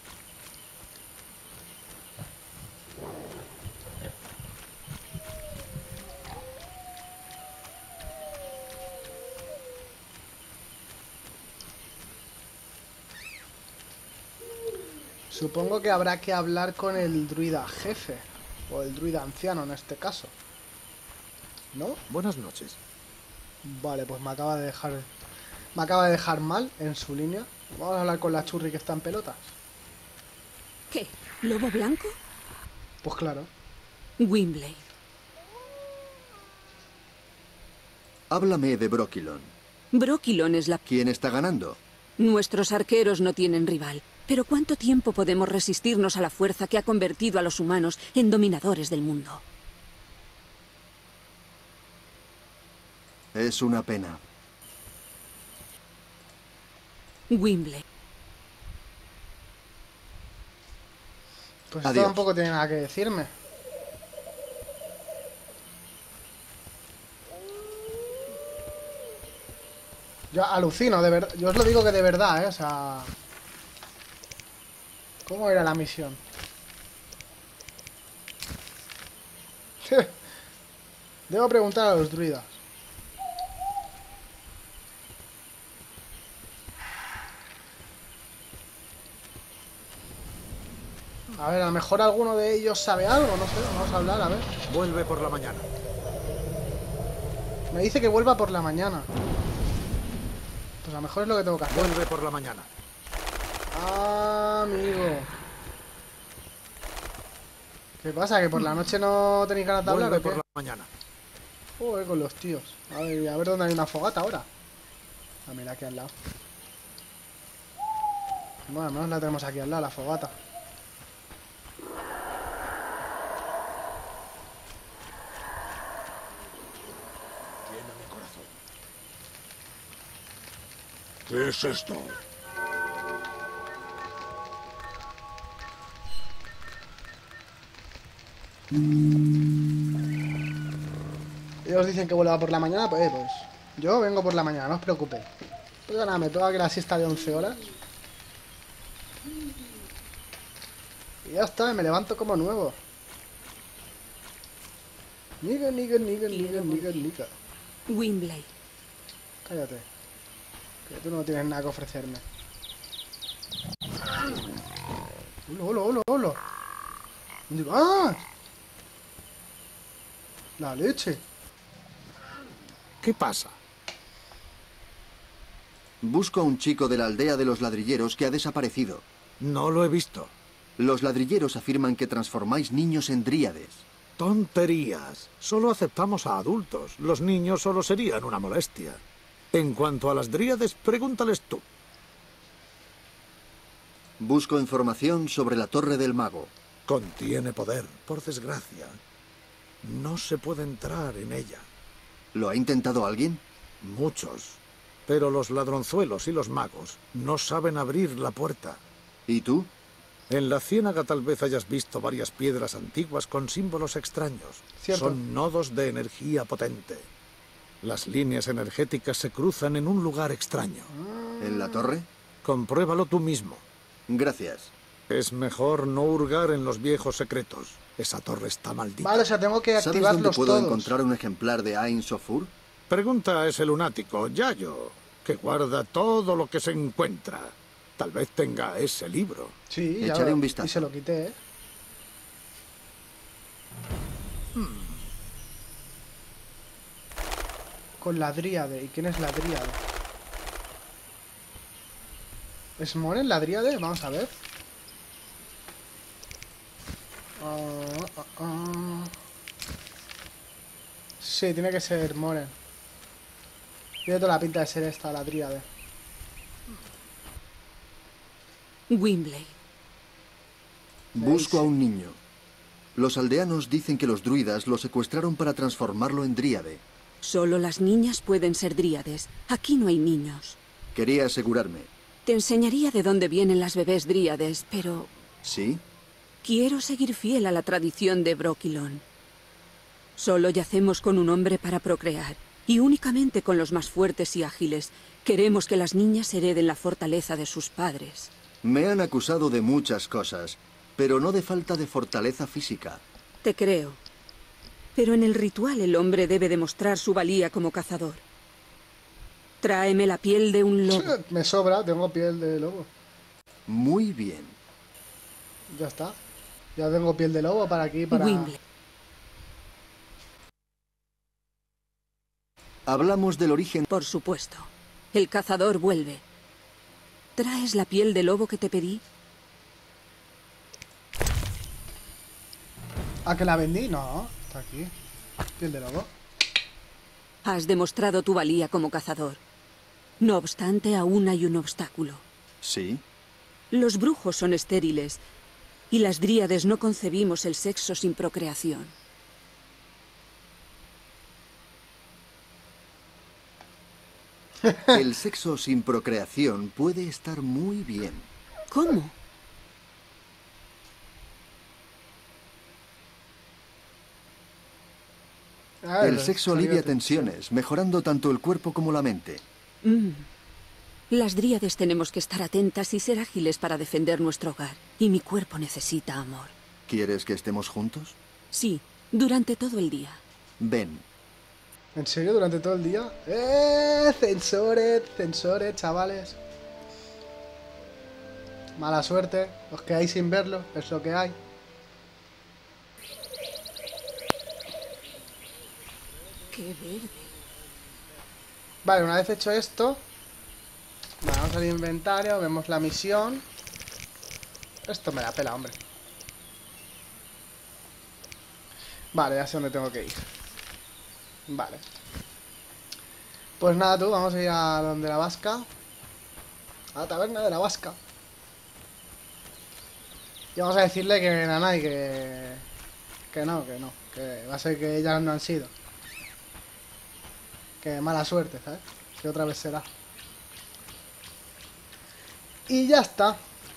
Supongo que habrá que hablar con el druida jefe. O el druida anciano en este caso. ¿No? Buenas noches. Vale, pues me acaba de dejar... Me acaba de dejar mal en su línea. Vamos a hablar con la churri que está en pelotas. ¿Qué? ¿Lobo blanco? Pues claro. Gwynblade. Háblame de Brokilon. Brokilon es la... ¿Quién está ganando? Nuestros arqueros no tienen rival. Pero ¿cuánto tiempo podemos resistirnos a la fuerza que ha convertido a los humanos en dominadores del mundo? Es una pena. Gwynblade. Pues esto Adiós. tampoco tiene nada que decirme. Yo alucino, de verdad. Yo os lo digo que de verdad, ¿eh? O sea... ¿Cómo era la misión? Debo preguntar a los druidas. A ver, a lo mejor alguno de ellos sabe algo, no sé, vamos a hablar, a ver. Vuelve por la mañana. Me dice que vuelva por la mañana. Pues a lo mejor es lo que tengo que hacer. Vuelve por la mañana. Ah, amigo. ¿Qué pasa? ¿Que por la noche no tenéis ganas de hablar Vuelve o qué? por la mañana. Joder, con los tíos. A ver, a ver dónde hay una fogata ahora. Ah, mira, aquí al lado. Bueno, al menos la tenemos aquí al lado, la fogata. ¿Qué es esto? Ellos dicen que vuelva por la mañana, pues, eh, pues yo vengo por la mañana, no os preocupéis. Pues nada, me toca que la siesta de once horas. Y ya está, me levanto como nuevo. Niga, niga, niga, niga, niga, niga. Gwynbleidd. Cállate. Que tú no tienes nada que ofrecerme. Hola, hola, hola, hola. Digo, ¡ah! La leche. ¿Qué pasa? Busco a un chico de la aldea de los ladrilleros que ha desaparecido. No lo he visto. Los ladrilleros afirman que transformáis niños en dríades. Tonterías. Solo aceptamos a adultos. Los niños solo serían una molestia. En cuanto a las dríades, pregúntales tú. Busco información sobre la Torre del Mago. Contiene poder, por desgracia. No se puede entrar en ella. ¿Lo ha intentado alguien? Muchos. Pero los ladronzuelos y los magos no saben abrir la puerta. ¿Y tú? En la ciénaga tal vez hayas visto varias piedras antiguas con símbolos extraños. Cierto. Son nodos de energía potente. Las líneas energéticas se cruzan en un lugar extraño. ¿En la torre? Compruébalo tú mismo. Gracias. Es mejor no hurgar en los viejos secretos. Esa torre está maldita. Vale, o sea, tengo que ¿Sabes dónde activarlos puedo todos. encontrar un ejemplar de Ain Sofur? Pregunta a ese lunático, Yayo, que guarda todo lo que se encuentra. Tal vez tenga ese libro. Sí, ya Echaré lo- un vistazo. Y se lo quité, ¿eh? Con la dríade. ¿Y quién es la dríade? ¿Es Moren la dríade? Vamos a ver. Ah, ah, ah. Sí, tiene que ser Moren. Tiene toda la pinta de ser esta, la dríade. Gwynbleidd. Busco a un niño. Los aldeanos dicen que los druidas lo secuestraron para transformarlo en dríade. Solo las niñas pueden ser dríades. Aquí no hay niños. Quería asegurarme. Te enseñaría de dónde vienen las bebés dríades, pero ¿Sí? quiero seguir fiel a la tradición de Brokilon. Solo yacemos con un hombre para procrear, y únicamente con los más fuertes y ágiles. Queremos que las niñas hereden la fortaleza de sus padres. Me han acusado de muchas cosas, pero no de falta de fortaleza física. Te creo. Pero en el ritual el hombre debe demostrar su valía como cazador. Tráeme la piel de un lobo. Me sobra, tengo piel de lobo. Muy bien. Ya está. Ya tengo piel de lobo para aquí, para... Gwynbleidd. Hablamos del origen. Por supuesto. El cazador vuelve. ¿Traes la piel de lobo que te pedí? ¿A que la vendí? No, está aquí. Piel de lobo. Has demostrado tu valía como cazador. No obstante, aún hay un obstáculo. ¿Sí? Los brujos son estériles, y las dríades no concebimos el sexo sin procreación. El sexo sin procreación puede estar muy bien. ¿Cómo? Ah, El pues, sexo salido alivia de tensiones, mejorando tanto el cuerpo como la mente. Mm. Las dríades tenemos que estar atentas y ser ágiles para defender nuestro hogar. Y mi cuerpo necesita amor. ¿Quieres que estemos juntos? Sí, durante todo el día. Ven. ¿En serio? ¿Durante todo el día? ¡Eh! Censores, censores, chavales. Mala suerte. Os quedáis sin verlo, es lo que hay. ¡Qué verde! Vale, una vez hecho esto, vale, vamos al inventario, vemos la misión. Esto me la pela, hombre. Vale, ya sé dónde tengo que ir. Vale. Pues nada, tú, vamos a ir a donde la vasca. A la taberna de la vasca. Y vamos a decirle que nada, y que... Que no, que no. Que va a ser que ellas no han sido. Que mala suerte, ¿sabes? Que otra vez será. Y ya está.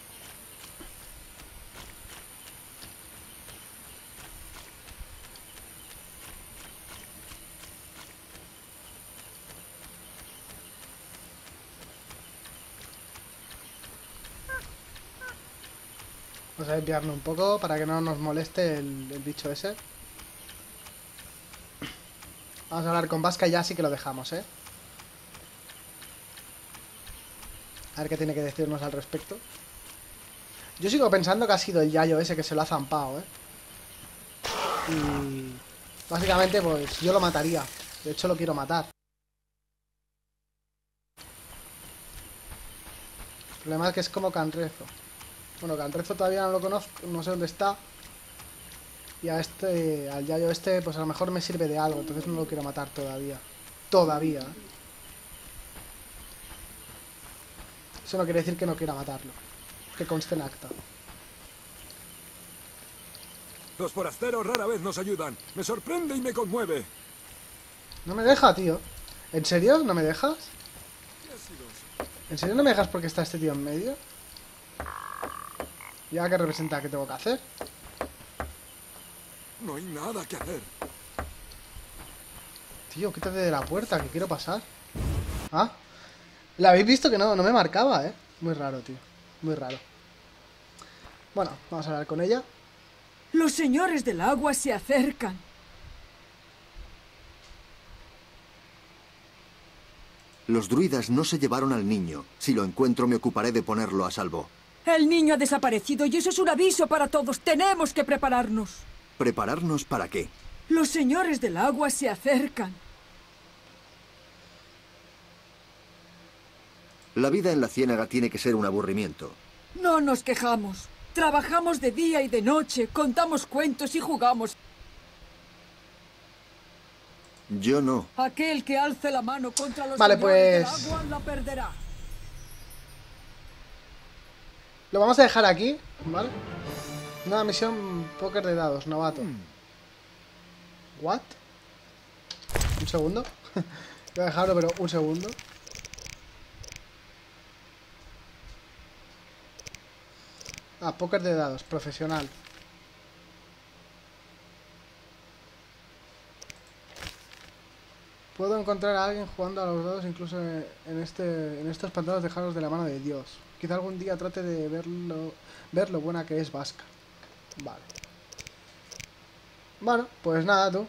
Vamos a desviarnos un poco para que no nos moleste el, el bicho ese. Vamos a hablar con Vasca y ya sí que lo dejamos, ¿eh? A ver qué tiene que decirnos al respecto. Yo sigo pensando que ha sido el Yayo ese que se lo ha zampado, ¿eh? Y... básicamente, pues, yo lo mataría. De hecho, lo quiero matar. El problema es que es como Canrezo. Bueno, Canrezo todavía no lo conozco, no sé dónde está. Y a este, al Yayo este, pues a lo mejor me sirve de algo. Entonces no lo quiero matar todavía. Todavía, ¿eh? Eso no quiere decir que no quiera matarlo. Que conste en acta. Los forasteros rara vez nos ayudan. Me sorprende y me conmueve. No me deja, tío. ¿En serio? ¿No me dejas? ¿En serio no me dejas porque está este tío en medio? ¿Ya qué representa? ¿Qué tengo que hacer? No hay nada que hacer. Tío, quítate de la puerta, que quiero pasar. Ah, ¿la habéis visto? Que no, no me marcaba, ¿eh? Muy raro, tío. Muy raro. Bueno, vamos a hablar con ella. Los señores del agua se acercan. Los druidas no se llevaron al niño. Si lo encuentro me ocuparé de ponerlo a salvo. El niño ha desaparecido y eso es un aviso para todos. Tenemos que prepararnos. ¿Prepararnos para qué? Los señores del agua se acercan. La vida en la ciénaga tiene que ser un aburrimiento. No nos quejamos. Trabajamos de día y de noche, contamos cuentos y jugamos. Yo no. Aquel que alce la mano contra los vale, señores pues... del agua la perderá. Lo vamos a dejar aquí, ¿vale? Nueva misión, póker de dados, novato. ¿What? Un segundo. Voy a dejarlo, pero un segundo. Ah, póker de dados, profesional. Puedo encontrar a alguien jugando a los dados incluso en este en estos pantanos dejados de la mano de Dios. Quizá algún día trate de verlo ver lo buena que es Vasca. Vale. Bueno, pues nada, tú.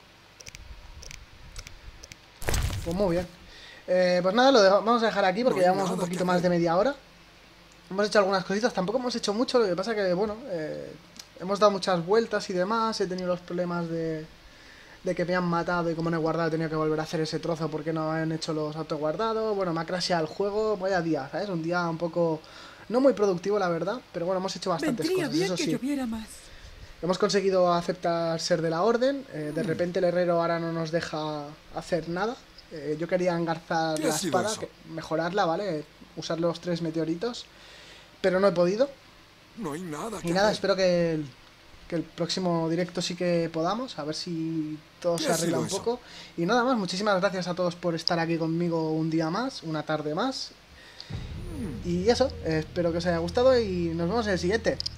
Pues muy bien. Eh, pues nada, lo dejo, vamos a dejar aquí porque no llevamos un poquito más de media hora. Hemos hecho algunas cositas, tampoco hemos hecho mucho, lo que pasa que, bueno, eh, hemos dado muchas vueltas y demás, he tenido los problemas de, de que me han matado y como no he guardado he tenido que volver a hacer ese trozo porque no han hecho los autoguardados, bueno, me ha crasheado el juego, vaya día, ¿sabes? Un día un poco, no muy productivo la verdad, pero bueno, hemos hecho bastantes Vendría cosas, bien eso que sí. lloviera más. Hemos conseguido aceptar ser de la orden, eh, de repente el herrero ahora no nos deja hacer nada, eh, yo quería engarzar la espada, que, mejorarla, ¿vale? Usar los tres meteoritos. Pero no he podido. No hay nada que Y nada, hacer. espero que el, que el próximo directo sí que podamos. A ver si todo se arregla un poco. Y nada más, muchísimas gracias a todos por estar aquí conmigo un día más, una tarde más. Y eso, eh, espero que os haya gustado y nos vemos en el siguiente.